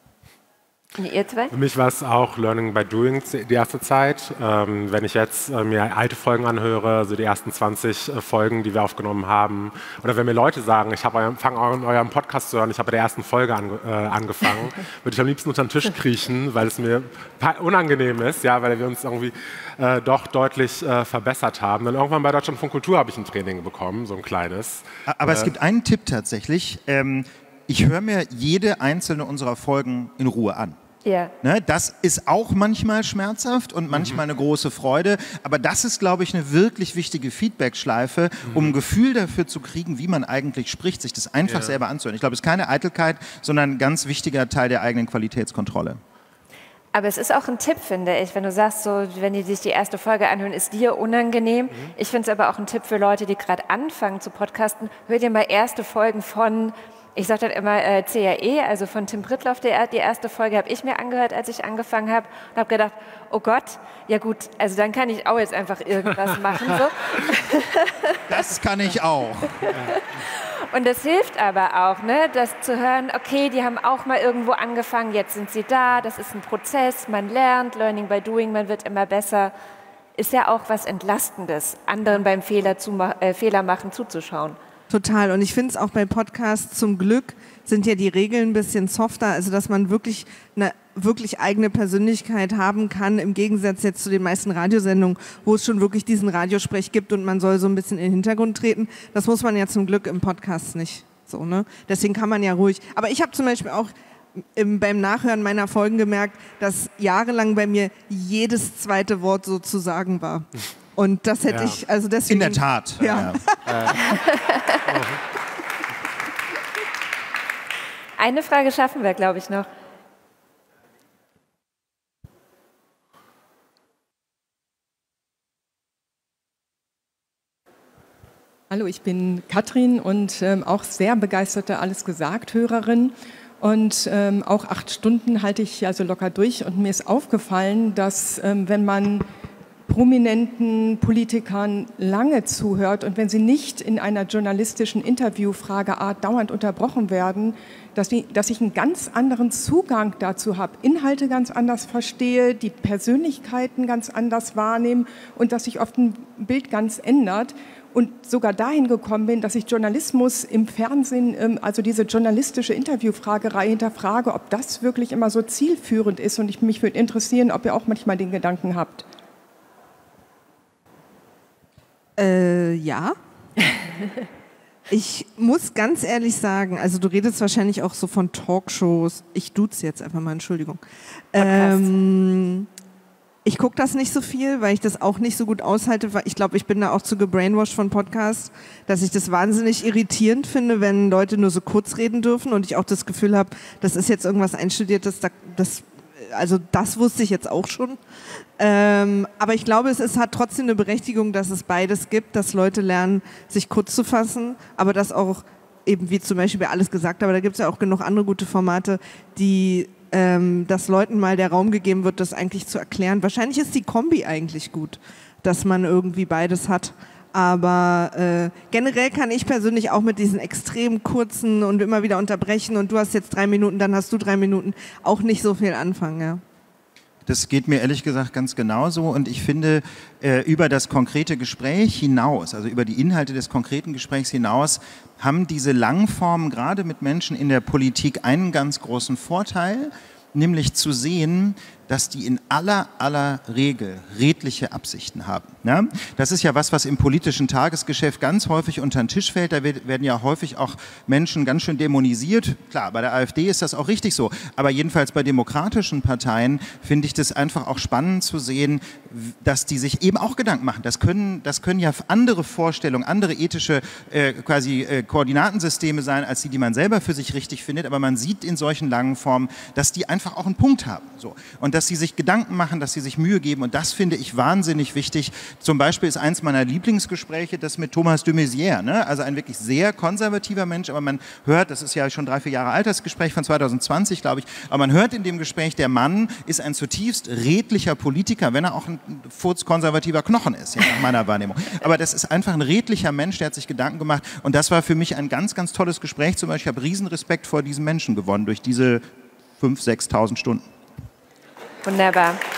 Und ihr zwei? Für mich war es auch Learning by Doing die erste Zeit. Ähm, wenn ich jetzt äh, mir alte Folgen anhöre, also die ersten zwanzig äh, Folgen, die wir aufgenommen haben, oder wenn mir Leute sagen, ich habe fange an, euren Podcast zu hören, ich habe bei der ersten Folge ange, äh, angefangen, würde ich am liebsten unter den Tisch kriechen, weil es mir unangenehm ist, ja, weil wir uns irgendwie äh, doch deutlich äh, verbessert haben. Dann irgendwann bei Deutschlandfunk Kultur habe ich ein Training bekommen, so ein kleines. Aber äh, es gibt einen Tipp tatsächlich. Ähm, ich höre mir jede einzelne unserer Folgen in Ruhe an. Ja. Ne, das ist auch manchmal schmerzhaft und manchmal eine große Freude, aber das ist, glaube ich, eine wirklich wichtige Feedback-Schleife, um ein Gefühl dafür zu kriegen, wie man eigentlich spricht, sich das einfach Ja. selber anzuhören. Ich glaube, es ist keine Eitelkeit, sondern ein ganz wichtiger Teil der eigenen Qualitätskontrolle. Aber es ist auch ein Tipp, finde ich, wenn du sagst, so, wenn die sich die erste Folge anhören, ist dir unangenehm. Mhm. Ich finde es aber auch ein Tipp für Leute, die gerade anfangen zu podcasten. Hör dir mal erste Folgen von, ich sage dann immer äh, C R E, also von Tim Prittloff, der, die erste Folge habe ich mir angehört, als ich angefangen habe und habe gedacht, oh Gott, ja gut, also dann kann ich auch jetzt einfach irgendwas machen. So. Das kann ich auch. Und das hilft aber auch, ne, das zu hören, okay, die haben auch mal irgendwo angefangen, jetzt sind sie da, das ist ein Prozess, man lernt, Learning by Doing, man wird immer besser. Ist ja auch was Entlastendes, anderen beim Fehler, zu, äh, Fehler machen zuzuschauen. Total. Und ich finde es auch bei Podcasts zum Glück sind ja die Regeln ein bisschen softer, also dass man wirklich eine wirklich eigene Persönlichkeit haben kann, im Gegensatz jetzt zu den meisten Radiosendungen, wo es schon wirklich diesen Radiosprech gibt und man soll so ein bisschen in den Hintergrund treten. Das muss man ja zum Glück im Podcast nicht. So, ne? Deswegen kann man ja ruhig. Aber ich habe zum Beispiel auch im, beim Nachhören meiner Folgen gemerkt, dass jahrelang bei mir jedes zweite Wort so zu sagen war. Und das hätte Ja. ich, also deswegen... In der Tat. Ja. Eine Frage schaffen wir, glaube ich, noch. Hallo, ich bin Katrin und ähm, auch sehr begeisterte Alles-Gesagt-Hörerin. Und ähm, auch acht Stunden halte ich also locker durch. Und mir ist aufgefallen, dass ähm, wenn man prominenten Politikern lange zuhört und wenn sie nicht in einer journalistischen Interviewfrageart dauernd unterbrochen werden, dass, die, dass ich einen ganz anderen Zugang dazu habe, Inhalte ganz anders verstehe, die Persönlichkeiten ganz anders wahrnehme und dass sich oft ein Bild ganz ändert. Und sogar dahin gekommen bin, dass ich Journalismus im Fernsehen, also diese journalistische Interviewfragerei hinterfrage, ob das wirklich immer so zielführend ist. Und ich, mich würde interessieren, ob ihr auch manchmal den Gedanken habt. Äh, ja. Ich muss ganz ehrlich sagen, also du redest wahrscheinlich auch so von Talkshows. Ich duze jetzt einfach mal, Entschuldigung. Ähm, ich gucke das nicht so viel, weil ich das auch nicht so gut aushalte. Ich glaube, ich bin da auch zu gebrainwashed von Podcasts, dass ich das wahnsinnig irritierend finde, wenn Leute nur so kurz reden dürfen und ich auch das Gefühl habe, das ist jetzt irgendwas Einstudiertes, das, also das wusste ich jetzt auch schon. Ähm, aber ich glaube, es ist, hat trotzdem eine Berechtigung, dass es beides gibt, dass Leute lernen, sich kurz zu fassen, aber dass auch eben, wie zum Beispiel bei Alles gesagt, aber da gibt es ja auch genug andere gute Formate, die ähm, dass Leuten mal der Raum gegeben wird, das eigentlich zu erklären. Wahrscheinlich ist die Kombi eigentlich gut, dass man irgendwie beides hat. Aber äh, generell kann ich persönlich auch mit diesen extrem kurzen und immer wieder unterbrechen und du hast jetzt drei Minuten, dann hast du drei Minuten, auch nicht so viel anfangen, ja. Das geht mir ehrlich gesagt ganz genauso und ich finde, äh, über das konkrete Gespräch hinaus, also über die Inhalte des konkreten Gesprächs hinaus, haben diese Langformen gerade mit Menschen in der Politik einen ganz großen Vorteil, nämlich zu sehen, dass die in aller, aller Regel redliche Absichten haben. Ja? Das ist ja was, was im politischen Tagesgeschäft ganz häufig unter den Tisch fällt. Da werden ja häufig auch Menschen ganz schön dämonisiert. Klar, bei der AfD ist das auch richtig so. Aber jedenfalls bei demokratischen Parteien finde ich das einfach auch spannend zu sehen, dass die sich eben auch Gedanken machen. Das können, das können ja andere Vorstellungen, andere ethische äh, quasi äh, Koordinatensysteme sein, als die, die man selber für sich richtig findet. Aber man sieht in solchen langen Formen, dass die einfach auch einen Punkt haben. So. Und dass sie sich Gedanken machen, dass sie sich Mühe geben und das finde ich wahnsinnig wichtig. Zum Beispiel ist eins meiner Lieblingsgespräche das mit Thomas de Maizière, ne? Also ein wirklich sehr konservativer Mensch, aber man hört, das ist ja schon drei, vier Jahre alt, das Gespräch von zwanzig zwanzig, glaube ich, aber man hört in dem Gespräch, der Mann ist ein zutiefst redlicher Politiker, wenn er auch ein furzkonservativer Knochen ist, ja, nach meiner Wahrnehmung. Aber das ist einfach ein redlicher Mensch, der hat sich Gedanken gemacht und das war für mich ein ganz, ganz tolles Gespräch. Zum Beispiel, ich habe Riesenrespekt vor diesem Menschen gewonnen durch diese fünftausend, sechstausend Stunden. Wunderbar.